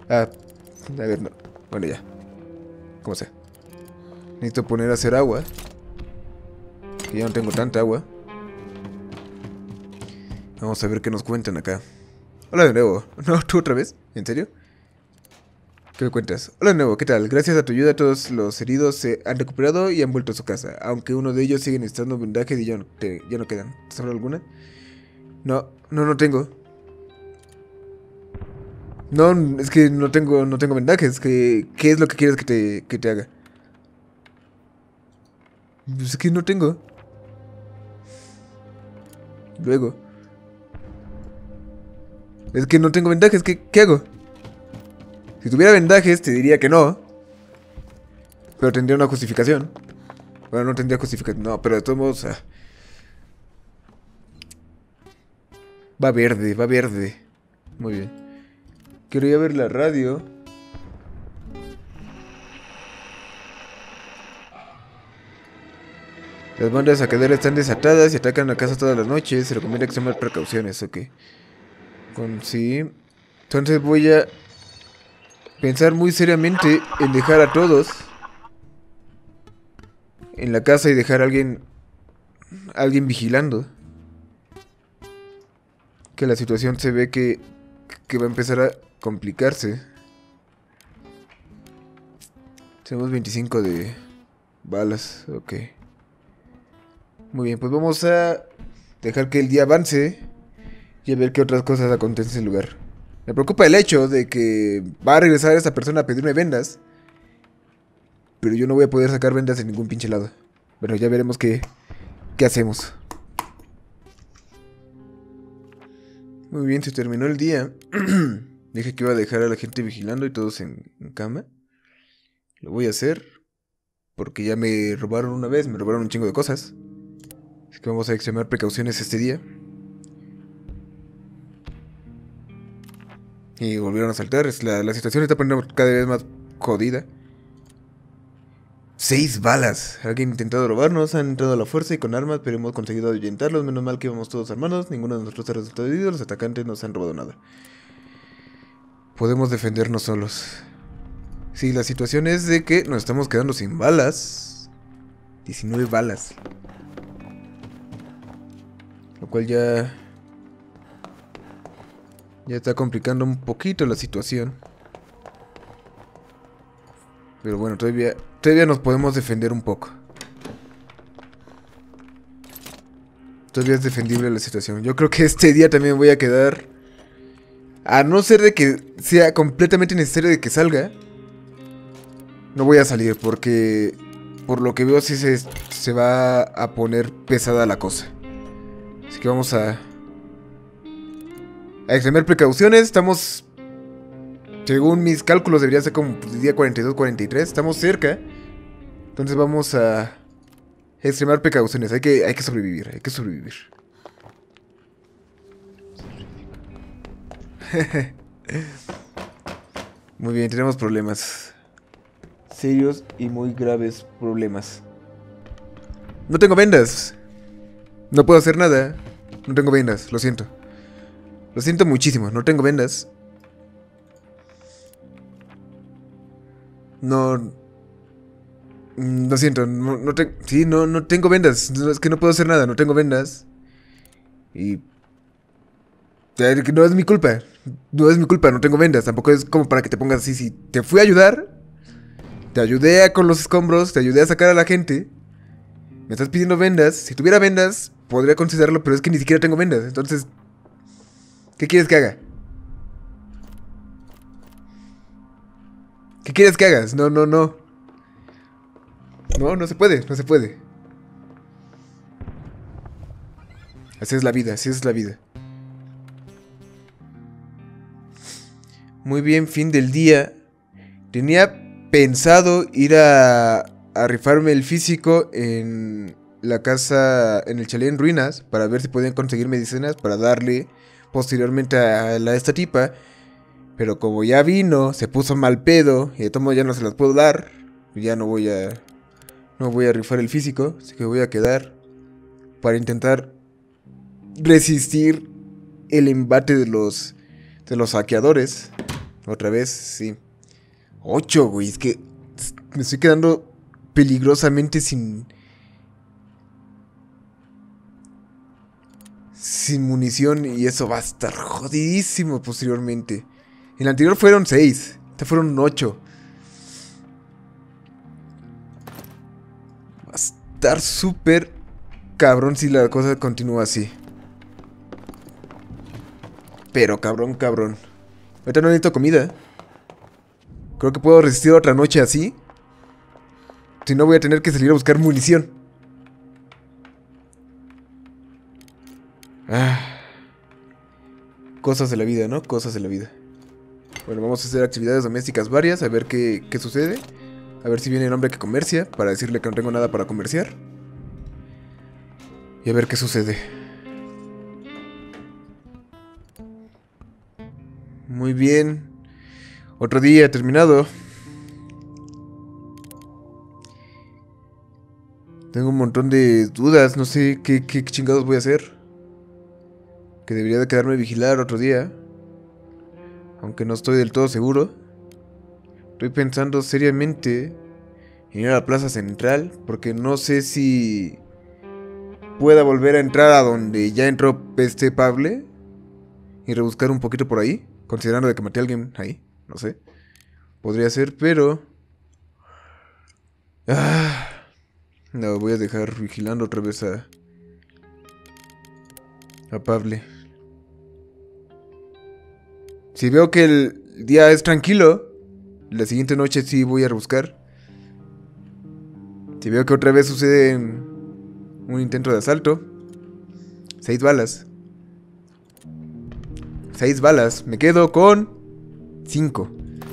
Ah, a ver, no. Bueno, ya. Como sea. Necesito poner a hacer agua. Que ya no tengo tanta agua. Vamos a ver qué nos cuentan acá. Hola de nuevo. ¿No? ¿Tú otra vez? ¿En serio? ¿Qué me cuentas? Hola de nuevo, ¿qué tal? Gracias a tu ayuda todos los heridos se han recuperado y han vuelto a su casa. Aunque uno de ellos sigue necesitando vendajes y ya no, te, ya no quedan. ¿Tienes alguna? No, no, no tengo. No, es que no tengo, no tengo vendajes. ¿Qué, qué es lo que quieres que te, que te haga? Pues es que no tengo. Luego. Es que no tengo vendajes, ¿qué, qué hago? Si tuviera vendajes te diría que no. Pero tendría una justificación. Bueno, no tendría justificación. No, pero de todos modos... Ah. Va verde, va verde. Muy bien. Quiero ir a ver la radio. Las bandas a cadera están desatadas y atacan la casa todas las noches. Se recomienda extremar precauciones, ok. Con sí. Entonces voy a pensar muy seriamente en dejar a todos en la casa y dejar a alguien, a alguien vigilando. Que la situación se ve que, que va a empezar a complicarse. Tenemos veinticinco de balas, ok. Muy bien, pues vamos a dejar que el día avance y a ver qué otras cosas acontecen en el lugar. Me preocupa el hecho de que va a regresar esta persona a pedirme vendas, pero yo no voy a poder sacar vendas de ningún pinche lado. Bueno, ya veremos qué, qué hacemos. Muy bien, se terminó el día. Dije que iba a dejar a la gente vigilando y todos en, en cama. Lo voy a hacer porque ya me robaron una vez, me robaron un chingo de cosas. Así que vamos a extremar precauciones este día. Y volvieron a saltar. La, la situación está poniendo cada vez más jodida. Seis balas. Alguien ha intentado robarnos, han entrado a la fuerza y con armas, pero hemos conseguido ahuyentarlos. Menos mal que íbamos todos armados. Ninguno de nosotros ha resultado herido. Los atacantes no se han robado nada. Podemos defendernos solos. Sí, la situación es de que nos estamos quedando sin balas. diecinueve balas. Lo cual ya... Ya está complicando un poquito la situación. Pero bueno, todavía, todavía nos podemos defender un poco. Todavía es defendible la situación. Yo creo que este día también voy a quedar... A no ser de que sea completamente necesario de que salga. No voy a salir porque... Por lo que veo sí se, se va a poner pesada la cosa. Así que vamos a... A extremar precauciones. Estamos... Según mis cálculos debería ser como el día cuarenta y dos, cuarenta y tres. Estamos cerca. Entonces vamos a extremar precauciones. Hay que, hay que sobrevivir. Hay que sobrevivir. Muy bien, tenemos problemas. Serios y muy graves problemas. No tengo vendas. No puedo hacer nada. No tengo vendas, lo siento. Lo siento muchísimo, no tengo vendas. No... Lo siento, no, no te, sí, no, no tengo vendas. No, es que no puedo hacer nada, no tengo vendas. Y... No es mi culpa. No es mi culpa, no tengo vendas. Tampoco es como para que te pongas así. Si te fui a ayudar, te ayudé a con los escombros, te ayudé a sacar a la gente. Me estás pidiendo vendas. Si tuviera vendas, podría considerarlo, pero es que ni siquiera tengo vendas. Entonces, ¿qué quieres que haga? ¿Qué quieres que hagas? No, no, no. No, no se puede, no se puede. Así es la vida, así es la vida. Muy bien, fin del día. Tenía pensado ir a, a rifarme el físico en la casa, en el chalet en ruinas, para ver si podían conseguir medicinas para darle posteriormente a, la, a esta tipa. Pero como ya vino, se puso mal pedo y de todo modo ya no se las puedo dar. Ya no voy a... No voy a rifar el físico, así que voy a quedar para intentar resistir el embate de los de los saqueadores. Otra vez, sí. Ocho, güey. Es que me estoy quedando peligrosamente sin... Sin munición. Y eso va a estar jodidísimo posteriormente. En el anterior fueron seis. Este fueron ocho. Va a estar súper cabrón si la cosa continúa así. Pero cabrón, cabrón. Ahorita no necesito comida. Creo que puedo resistir otra noche así. Si no, voy a tener que salir a buscar munición. Ah. Cosas de la vida, ¿no? Cosas de la vida. Bueno, vamos a hacer actividades domésticas varias. A ver qué, qué sucede. A ver si viene el hombre que comercia. Para decirle que no tengo nada para comerciar. Y a ver qué sucede. Muy bien. Otro día terminado. Tengo un montón de dudas. No sé qué, qué chingados voy a hacer. Que debería de quedarme a vigilar otro día. Aunque no estoy del todo seguro. Estoy pensando seriamente en ir a la plaza central. Porque no sé si pueda volver a entrar a donde ya entró este Pable. Y rebuscar un poquito por ahí. Considerando de que maté a alguien ahí. No sé. Podría ser, pero... Ah, no, voy a dejar vigilando otra vez a... A Pable. Si veo que el día es tranquilo, la siguiente noche sí voy a rebuscar. Si veo que otra vez sucede un intento de asalto. Seis balas. Seis balas. Me quedo con... Cinco.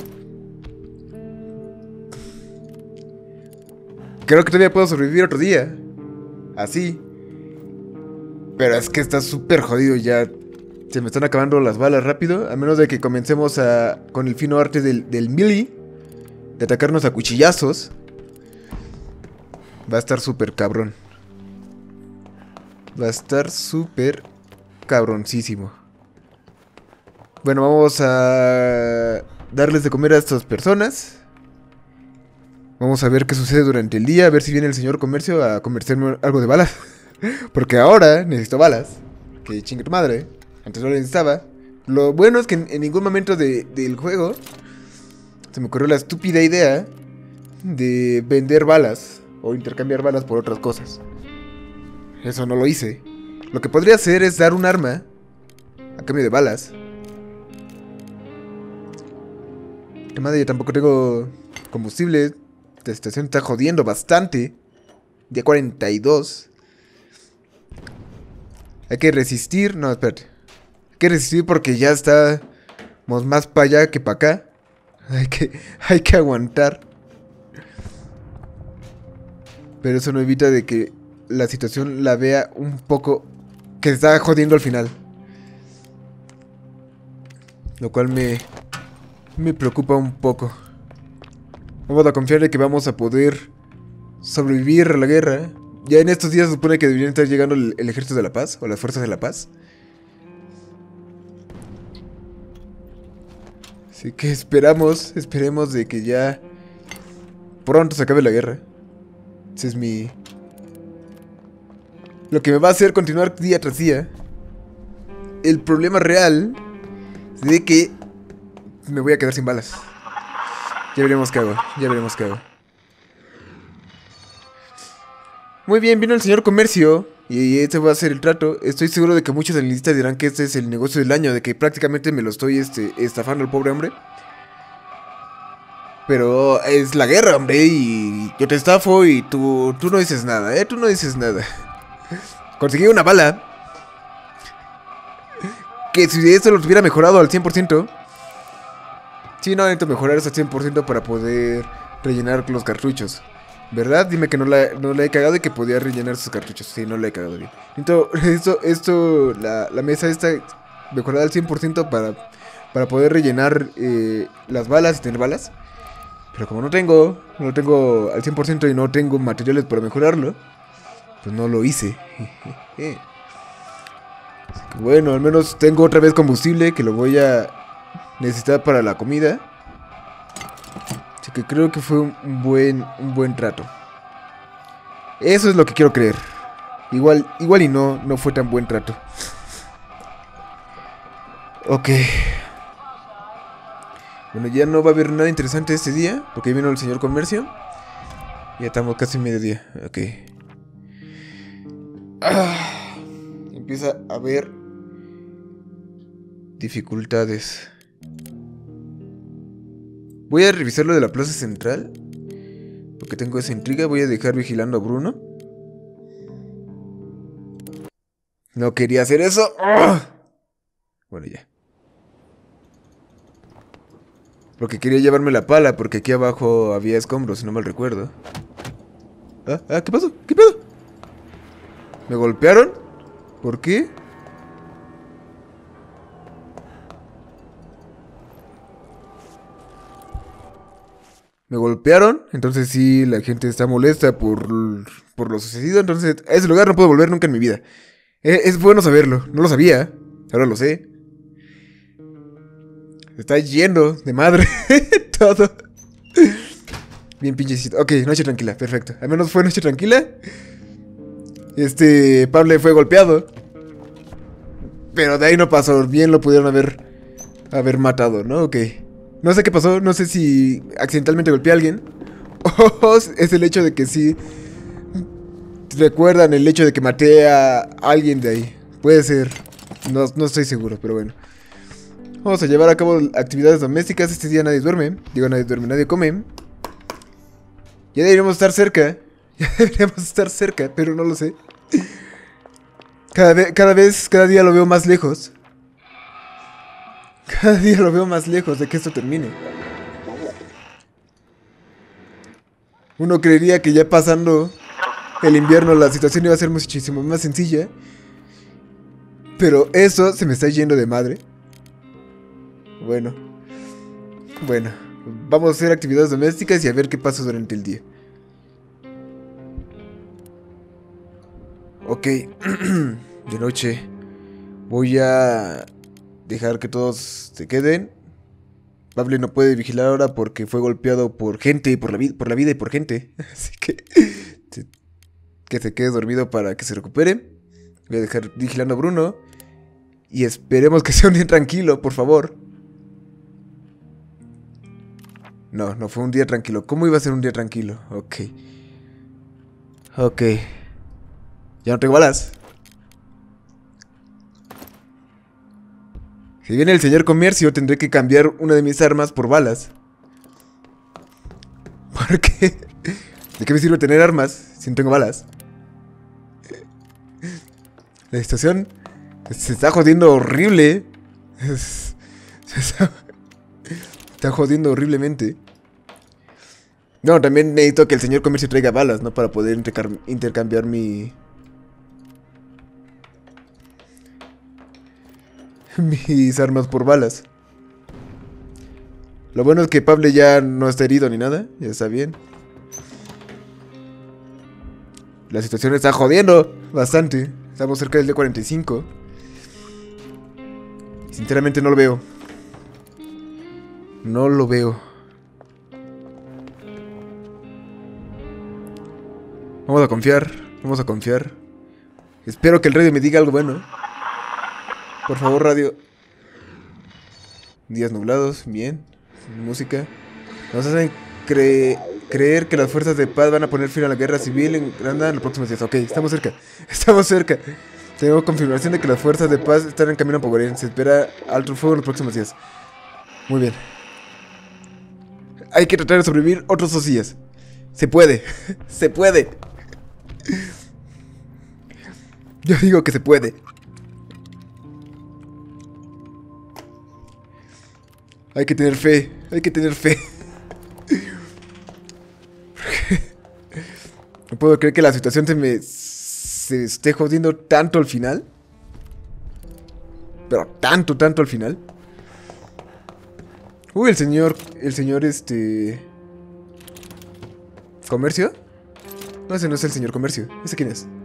Creo que todavía puedo sobrevivir otro día. Así. Pero es que está súper jodido ya. Se me están acabando las balas rápido. A menos de que comencemos a... Con el fino arte del, del melee. De atacarnos a cuchillazos. Va a estar súper cabrón. Va a estar súper cabroncísimo. Bueno, vamos a darles de comer a estas personas. Vamos a ver qué sucede durante el día. A ver si viene el señor comercio a comerciarme algo de balas. Porque ahora necesito balas. Que chingue tu madre. Antes no lo necesitaba. Lo bueno es que en, en ningún momento de, del juego se me ocurrió la estúpida idea de vender balas o intercambiar balas por otras cosas. Eso no lo hice. Lo que podría hacer es dar un arma a cambio de balas. Que madre, yo tampoco tengo combustible. La estación está jodiendo bastante. Día cuarenta y dos. Hay que resistir. No, espérate. Hay que resistir porque ya estamos más para allá que para acá. Hay que, hay que aguantar. Pero eso no evita de que la situación la vea un poco... Que está jodiendo al final. Lo cual me... Me preocupa un poco. Vamos a confiar en que vamos a poder sobrevivir a la guerra. Ya en estos días se supone que deberían estar llegando el, el ejército de la paz. O las fuerzas de la paz. Así que esperamos, esperemos de que ya pronto se acabe la guerra. Ese es mi... Lo que me va a hacer continuar día tras día. El problema real es de que me voy a quedar sin balas. Ya veremos qué hago, ya veremos qué hago. Muy bien, vino el señor comercio. Y este va a ser el trato. Estoy seguro de que muchos analistas dirán que este es el negocio del año. De que prácticamente me lo estoy este, estafando al pobre hombre. Pero es la guerra, hombre. Y yo te estafo y tú, tú no dices nada, ¿eh? Tú no dices nada. Conseguí una bala. Que si esto lo tuviera mejorado al cien por ciento. Sí, no, necesito mejorar eso al cien por ciento para poder rellenar los cartuchos. ¿Verdad? Dime que no la, no la he cagado y que podía rellenar sus cartuchos. Sí, no la he cagado bien. Entonces, esto, esto la, la mesa está mejorada al cien por ciento para, para poder rellenar eh, las balas y tener balas. Pero como no tengo, no lo tengo al cien por ciento y no tengo materiales para mejorarlo, pues no lo hice. Así que bueno, al menos tengo otra vez combustible que lo voy a necesitaba para la comida. Así que creo que fue un buen, un buen trato. Eso es lo que quiero creer. Igual, igual y no, no fue tan buen trato. Ok. Bueno, ya no va a haber nada interesante este día, porque ahí vino el señor comercio. Ya estamos casi mediodía. Ok. Ah, empieza a haber dificultades. Voy a revisar lo de la plaza central, porque tengo esa intriga. Voy a dejar vigilando a Bruno. No quería hacer eso. ¡Oh! Bueno, ya. Porque quería llevarme la pala, porque aquí abajo había escombros, si no mal recuerdo. Ah, ah, ¿qué pasó? ¿Qué pedo? ¿Me golpearon? ¿Por qué? Me golpearon, entonces sí, la gente está molesta por, por lo sucedido. Entonces, a ese lugar no puedo volver nunca en mi vida. Es, es bueno saberlo, no lo sabía, ahora lo sé. Se está yendo de madre todo. Bien pinchecito. Ok, noche tranquila, perfecto. Al menos fue noche tranquila. Este, Pablo fue golpeado, pero de ahí no pasó. Bien lo pudieron haber, haber matado, ¿no? Ok. No sé qué pasó, no sé si accidentalmente golpeé a alguien. O es el hecho de que sí recuerdan el hecho de que maté a alguien de ahí. Puede ser, no, no estoy seguro, pero bueno. Vamos a llevar a cabo actividades domésticas. Este día nadie duerme. Digo, nadie duerme, nadie come. Ya deberíamos estar cerca. Ya deberíamos estar cerca, pero no lo sé. Cada, ve cada vez, cada día lo veo más lejos. Cada día lo veo más lejos de que esto termine. Uno creería que ya pasando el invierno la situación iba a ser muchísimo más sencilla. Pero eso se me está yendo de madre. Bueno. Bueno. Vamos a hacer actividades domésticas y a ver qué pasa durante el día. Ok. De noche. Voy a dejar que todos se queden. Pablo no puede vigilar ahora porque fue golpeado por gente, por la, por la vida y por gente. Así que que se quede dormido para que se recupere. Voy a dejar vigilando a Bruno. Y esperemos que sea un día tranquilo, por favor. No, no fue un día tranquilo. ¿Cómo iba a ser un día tranquilo? Ok. Ok. Ya no tengo balas. Si viene el señor comercio, tendré que cambiar una de mis armas por balas. ¿Por qué? ¿De qué me sirve tener armas si no tengo balas? La situación se está jodiendo horrible. Se está, está jodiendo horriblemente. No, también necesito que el señor comercio traiga balas, ¿no? Para poder intercambiar mi... mis armas por balas. Lo bueno es que Pablo ya no está herido ni nada. Ya está bien. La situación está jodiendo bastante. Estamos cerca del día cuarenta y cinco. Sinceramente no lo veo. No lo veo. Vamos a confiar. Vamos a confiar. Espero que el radio me diga algo bueno. Por favor, radio. Días nublados, bien. Música. Nos hacen cre creer que las fuerzas de paz van a poner fin a la guerra civil en Granada en los próximos días. Ok, estamos cerca. Estamos cerca. Tengo confirmación de que las fuerzas de paz están en camino a Pogorén. Se espera alto fuego en los próximos días. Muy bien. Hay que tratar de sobrevivir otros dos días. Se puede. Se puede. Yo digo que se puede. Hay que tener fe. Hay que tener fe. No puedo creer que la situación se me... se esté jodiendo tanto al final. Pero tanto, tanto al final. Uy, el señor... El señor, este... ¿Comercio? No, ese no es el señor comercio. ¿Ese quién es?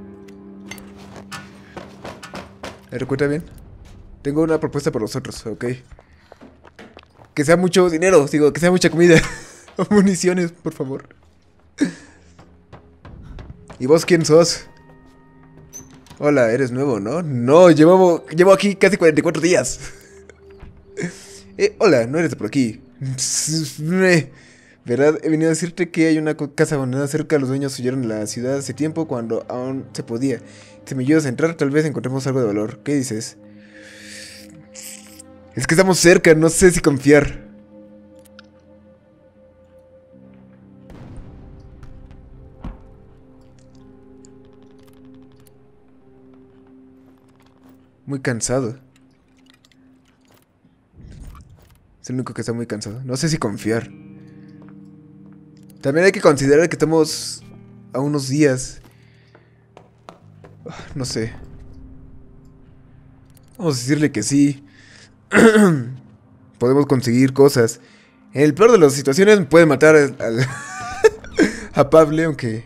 ¿Me recuerda bien? Tengo una propuesta para los otros, ok. que sea mucho dinero, digo, que sea mucha comida. O municiones, por favor. ¿Y vos quién sos? Hola, eres nuevo, ¿no? No, llevo, llevo aquí casi cuarenta y cuatro días. eh, hola, no eres de por aquí. ¿Verdad? He venido a decirte que hay una casa abandonada cerca. Los dueños huyeron de la ciudad hace tiempo cuando aún se podía. Si me ayudas a entrar, tal vez encontremos algo de valor. ¿Qué dices? Es que estamos cerca, no sé si confiar. Muy cansado. Es el único que está muy cansado. No sé si confiar. También hay que considerar que estamos a unos días. No sé. Vamos a decirle que sí. Podemos conseguir cosas. En el peor de las situaciones puede matar al, al a Pablo, aunque...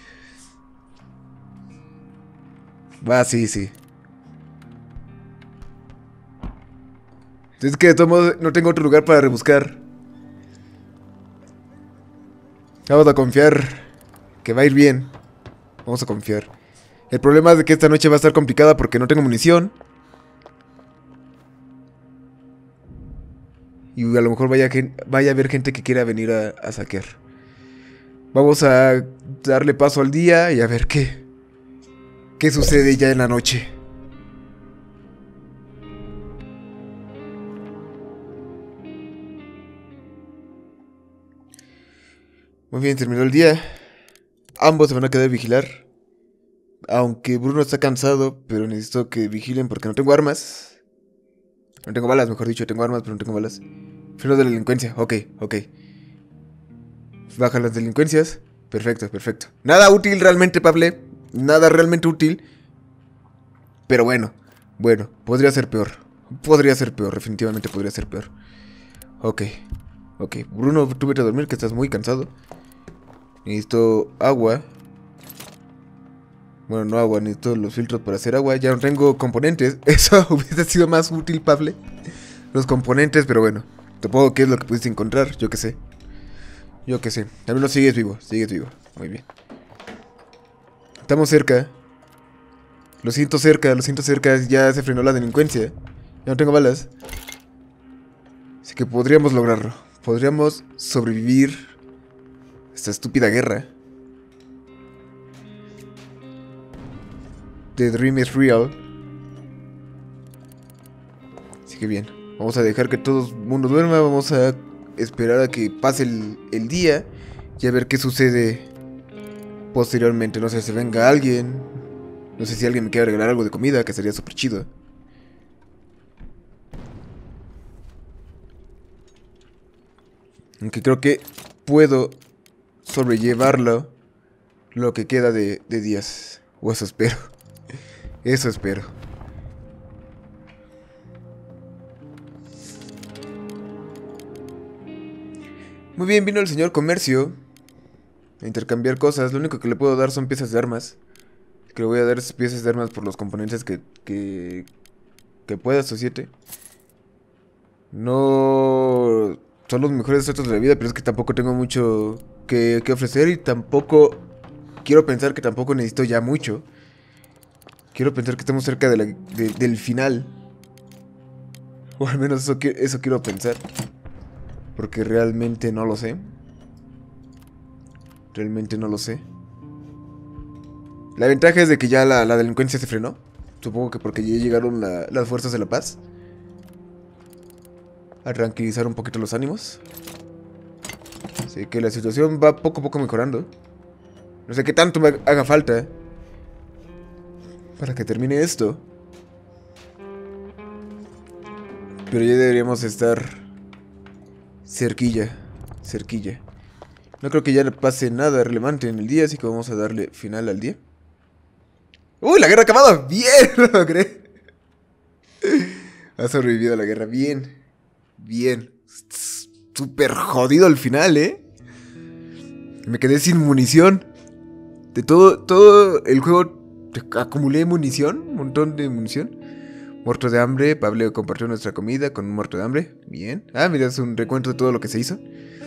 Va, sí, sí. Es que de todos modos no tengo otro lugar para rebuscar. Vamos a confiar que va a ir bien. Vamos a confiar. El problema es de que esta noche va a estar complicada porque no tengo munición. Y a lo mejor vaya, vaya a haber gente que quiera venir a, a saquear. Vamos a darle paso al día y a ver qué, qué sucede ya en la noche. Muy bien, terminó el día. Ambos se van a quedar a vigilar. Aunque Bruno está cansado, pero necesito que vigilen porque no tengo armas. No tengo balas, mejor dicho, tengo armas, pero no tengo balas. Freno de la delincuencia, ok, ok. Baja las delincuencias. Perfecto, perfecto. Nada útil realmente, Pablo. Nada realmente útil. Pero bueno, bueno, podría ser peor. Podría ser peor, definitivamente podría ser peor. Ok, ok. Bruno, tú vete a dormir, que estás muy cansado. Necesito agua. Bueno, no agua, necesito los filtros para hacer agua. Ya no tengo componentes. Eso hubiese sido más útil, Pablo. Los componentes, pero bueno. Supongo que es lo que pudiste encontrar, yo que sé. Yo que sé. Al menos sigues vivo, sigues vivo. Muy bien. Estamos cerca. Lo siento cerca, lo siento cerca. Ya se frenó la delincuencia. Ya no tengo balas. Así que podríamos lograrlo. Podríamos sobrevivir esta estúpida guerra. The dream is real. Así que bien. Vamos a dejar que todo el mundo duerma. Vamos a esperar a que pase el, el día. Y a ver qué sucede posteriormente. No sé si venga alguien. No sé si alguien me quiere regalar algo de comida, que sería súper chido. Aunque creo que puedo sobrellevarlo lo que queda de, de días. O eso espero. Eso espero. Muy bien, vino el señor comercio a intercambiar cosas. Lo único que le puedo dar son piezas de armas. Que le voy a dar esas piezas de armas por los componentes que, que, que pueda, societe. No son los mejores datos de la vida, pero es que tampoco tengo mucho que, que ofrecer. Y tampoco quiero pensar que tampoco necesito ya mucho. Quiero pensar que estamos cerca de la, de, del final. O al menos eso, eso quiero pensar. Porque realmente no lo sé. Realmente no lo sé. La ventaja es de que ya la, la delincuencia se frenó. Supongo que porque ya llegaron la, las fuerzas de la paz. A tranquilizar un poquito los ánimos. Así que la situación va poco a poco mejorando. No sé qué tanto me haga falta para que termine esto. Pero ya deberíamos estar cerquilla, cerquilla. No creo que ya pase nada relevante en el día, así que vamos a darle final al día. ¡Uy, la guerra acabada! ¡Bien! Lo logré. Ha sobrevivido a la guerra. Bien. Bien. Súper jodido al final, ¿eh? Me quedé sin munición. De todo, todo el juego acumulé munición. Un montón de munición. Muerto de hambre, Pable compartió nuestra comida con un muerto de hambre. Bien. Ah, mira, es un recuento de todo lo que se hizo.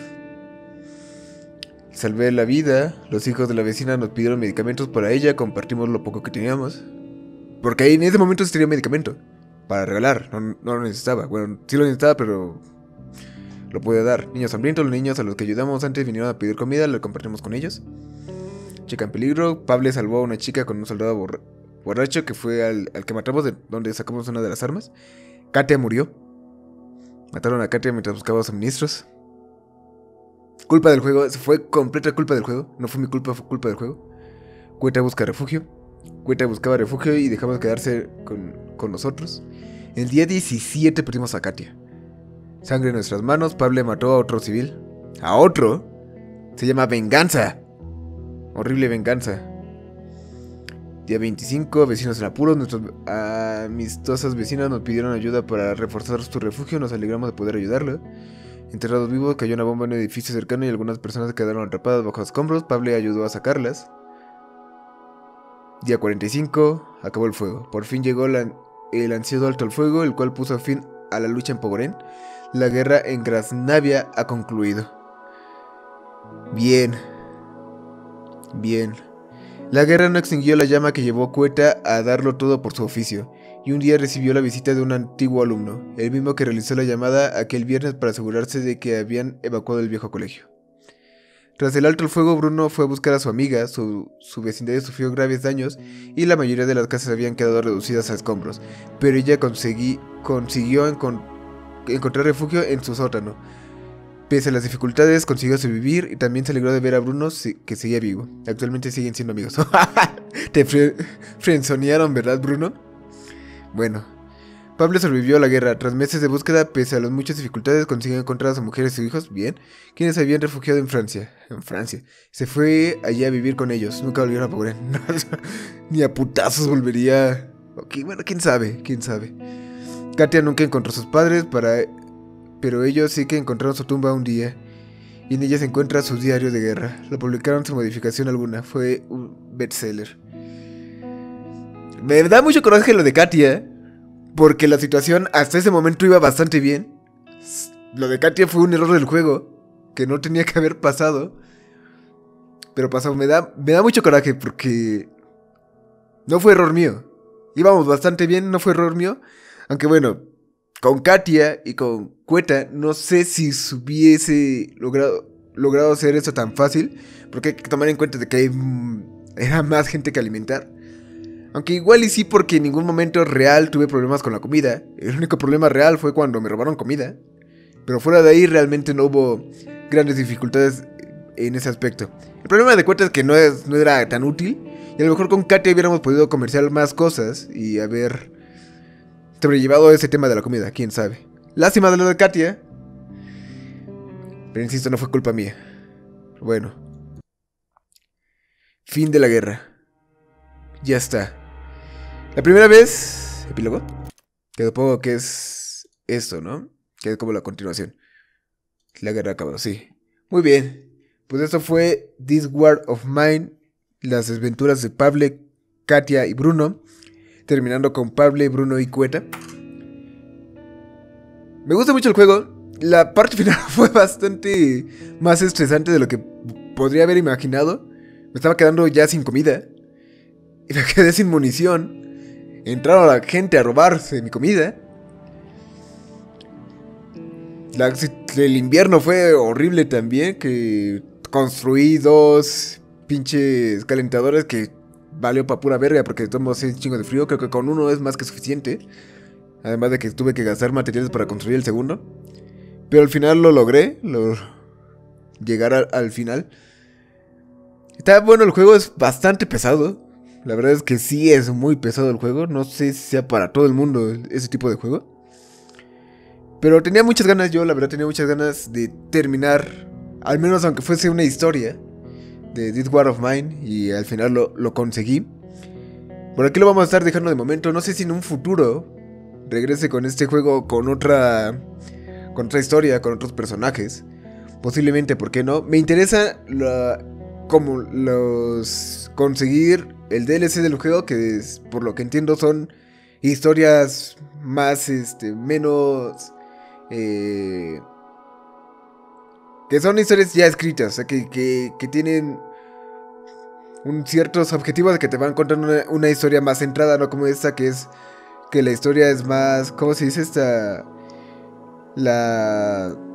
Salvé la vida. Los hijos de la vecina nos pidieron medicamentos para ella. Compartimos lo poco que teníamos. Porque ahí en ese momento se tenía medicamento para regalar. No, no lo necesitaba. Bueno, sí lo necesitaba, pero lo podía dar. Niños hambrientos, los niños a los que ayudamos antes vinieron a pedir comida. Lo compartimos con ellos. Chica en peligro. Pable salvó a una chica con un soldado borra borracho que fue al, al que matamos, de donde sacamos una de las armas. Katia murió. Mataron a Katia mientras buscaba suministros. Culpa del juego, fue completa culpa del juego. No fue mi culpa, fue culpa del juego. Cueta busca refugio. Cueta buscaba refugio y dejamos de quedarse con, con nosotros. El día diecisiete perdimos a Katia. Sangre en nuestras manos. Pable mató a otro civil. ¿A otro? Se llama venganza. Horrible venganza. Día veinticinco, vecinos en apuros. Nuestros amistosas vecinas nos pidieron ayuda para reforzar su refugio. Nos alegramos de poder ayudarlo. Enterrados vivos, cayó una bomba en un edificio cercano y algunas personas quedaron atrapadas bajo escombros. Pable ayudó a sacarlas. Día cuarenta y cinco, acabó el fuego. Por fin llegó la, el ansiado alto al fuego, el cual puso fin a la lucha en Pogorén. La guerra en Grasnavia ha concluido. Bien. Bien. La guerra no extinguió la llama que llevó Cueta a darlo todo por su oficio, y un día recibió la visita de un antiguo alumno, el mismo que realizó la llamada aquel viernes para asegurarse de que habían evacuado el viejo colegio. Tras el alto el fuego, Bruno fue a buscar a su amiga, su, su vecindario sufrió graves daños y la mayoría de las casas habían quedado reducidas a escombros, pero ella conseguí, consiguió encon, encontrar refugio en su sótano. Pese a las dificultades, consiguió sobrevivir y también se alegró de ver a Bruno que seguía vivo. Actualmente siguen siendo amigos. Te fre frenzonearon, ¿verdad, Bruno? Bueno, Pable sobrevivió a la guerra. Tras meses de búsqueda, pese a las muchas dificultades, consiguió encontrar a su mujer y sus hijos, bien, quienes habían refugiado en Francia. En Francia. Se fue allí a vivir con ellos. Nunca volvieron a Pogorén. Ni a putazos volvería. Ok, bueno, quién sabe, quién sabe. Katia nunca encontró a sus padres para... pero ellos sí que encontraron su tumba un día, y en ella se encuentra su diario de guerra. Lo publicaron sin modificación alguna, fue un bestseller. Me da mucho coraje lo de Katia, porque la situación hasta ese momento iba bastante bien. Lo de Katia fue un error del juego, que no tenía que haber pasado, pero pasó. Me da, me da mucho coraje porque no fue error mío. Íbamos bastante bien, no fue error mío, aunque bueno... Con Katia y con Cueta, no sé si se hubiese logrado, logrado hacer eso tan fácil, porque hay que tomar en cuenta de que hay, era más gente que alimentar. Aunque igual y sí, porque en ningún momento real tuve problemas con la comida. El único problema real fue cuando me robaron comida. Pero fuera de ahí realmente no hubo grandes dificultades en ese aspecto. El problema de Cueta es que no, es, no era tan útil, y a lo mejor con Katia hubiéramos podido comerciar más cosas y haber... sobrellevado ese tema de la comida, quién sabe. Lástima de lo de Katia. Pero insisto, no fue culpa mía. Bueno. Fin de la guerra. Ya está. La primera vez... ¿Epílogo? Que supongo que es esto, ¿no? Que es como la continuación. La guerra acabó, sí. Muy bien. Pues esto fue This War of Mine. Las desventuras de Pable, Katia y Bruno. Terminando con Pable, Bruno y Cueta. Me gusta mucho el juego. La parte final fue bastante más estresante de lo que podría haber imaginado. Me estaba quedando ya sin comida. Y me quedé sin munición. Entraron la gente a robarse mi comida. La, el invierno fue horrible también. Que construí dos pinches calentadores que... valió pa' pura verga porque tomo un chingo de frío. Creo que con uno es más que suficiente. Además de que tuve que gastar materiales para construir el segundo. Pero al final lo logré. Lo... Llegar a, al final. Está bueno, el juego es bastante pesado. La verdad es que sí es muy pesado el juego. No sé si sea para todo el mundo ese tipo de juego. Pero tenía muchas ganas yo, la verdad tenía muchas ganas de terminar. Al menos aunque fuese una historia de This War of Mine, y al final lo, lo conseguí. Por aquí lo vamos a estar dejando de momento. No sé si en un futuro regrese con este juego con otra con otra historia, con otros personajes. Posiblemente, ¿por qué no? Me interesa la, como los conseguir el D L C del juego, que es, por lo que entiendo son historias más, este, menos... Eh, que son historias ya escritas, o sea, que, que, que tienen un ciertos objetivos de que te van contando una, una historia más centrada, no como esta que es que la historia es más, ¿cómo se dice esta? La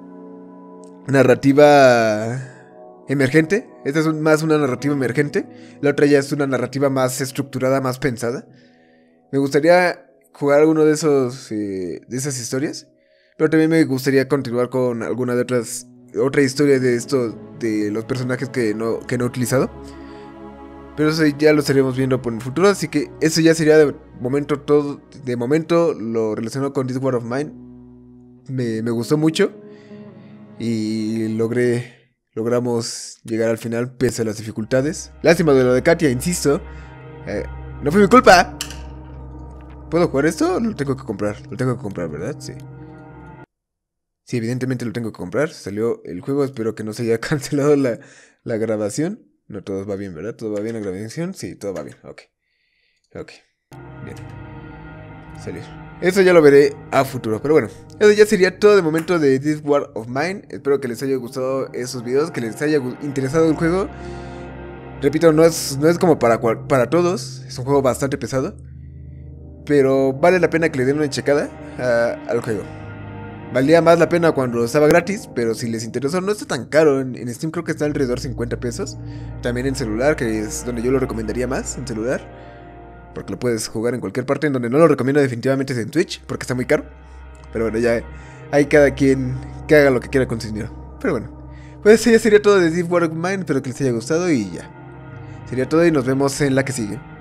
narrativa emergente. Esta es un, más una narrativa emergente. La otra ya es una narrativa más estructurada, más pensada. Me gustaría jugar alguno de esos eh, de esas historias, pero también me gustaría continuar con alguna de otras otra historia de esto de los personajes que no que no he utilizado. Pero eso ya lo estaríamos viendo por el futuro, así que eso ya sería de momento todo. De momento lo relacionado con This War of Mine. Me, me gustó mucho y logré logramos llegar al final pese a las dificultades. Lástima de lo de Katia, insisto. Eh, no fue mi culpa. ¿Puedo jugar esto? Lo tengo que comprar. Lo tengo que comprar, ¿verdad? Sí. Sí, evidentemente lo tengo que comprar. Salió el juego. Espero que no se haya cancelado la, la grabación. No, todo va bien, ¿verdad? ¿Todo va bien la grabación? Sí, todo va bien. Ok. Ok. Bien. Salir. Eso ya lo veré a futuro. Pero bueno, eso ya sería todo de momento de This War of Mine. Espero que les haya gustado esos videos, que les haya interesado el juego. Repito, no es, no es como para, para todos. Es un juego bastante pesado. Pero vale la pena que le den una checada a, al juego. Valía más la pena cuando estaba gratis, pero si les interesó, no está tan caro. En, en Steam creo que está alrededor de cincuenta pesos. También en celular, que es donde yo lo recomendaría más, en celular. Porque lo puedes jugar en cualquier parte. En donde no lo recomiendo definitivamente es en Twitch, porque está muy caro. Pero bueno, ya hay cada quien que haga lo que quiera con su dinero. Pero bueno, pues eso ya sería todo de This War of Mine. Espero que les haya gustado y ya. Sería todo y nos vemos en la que sigue.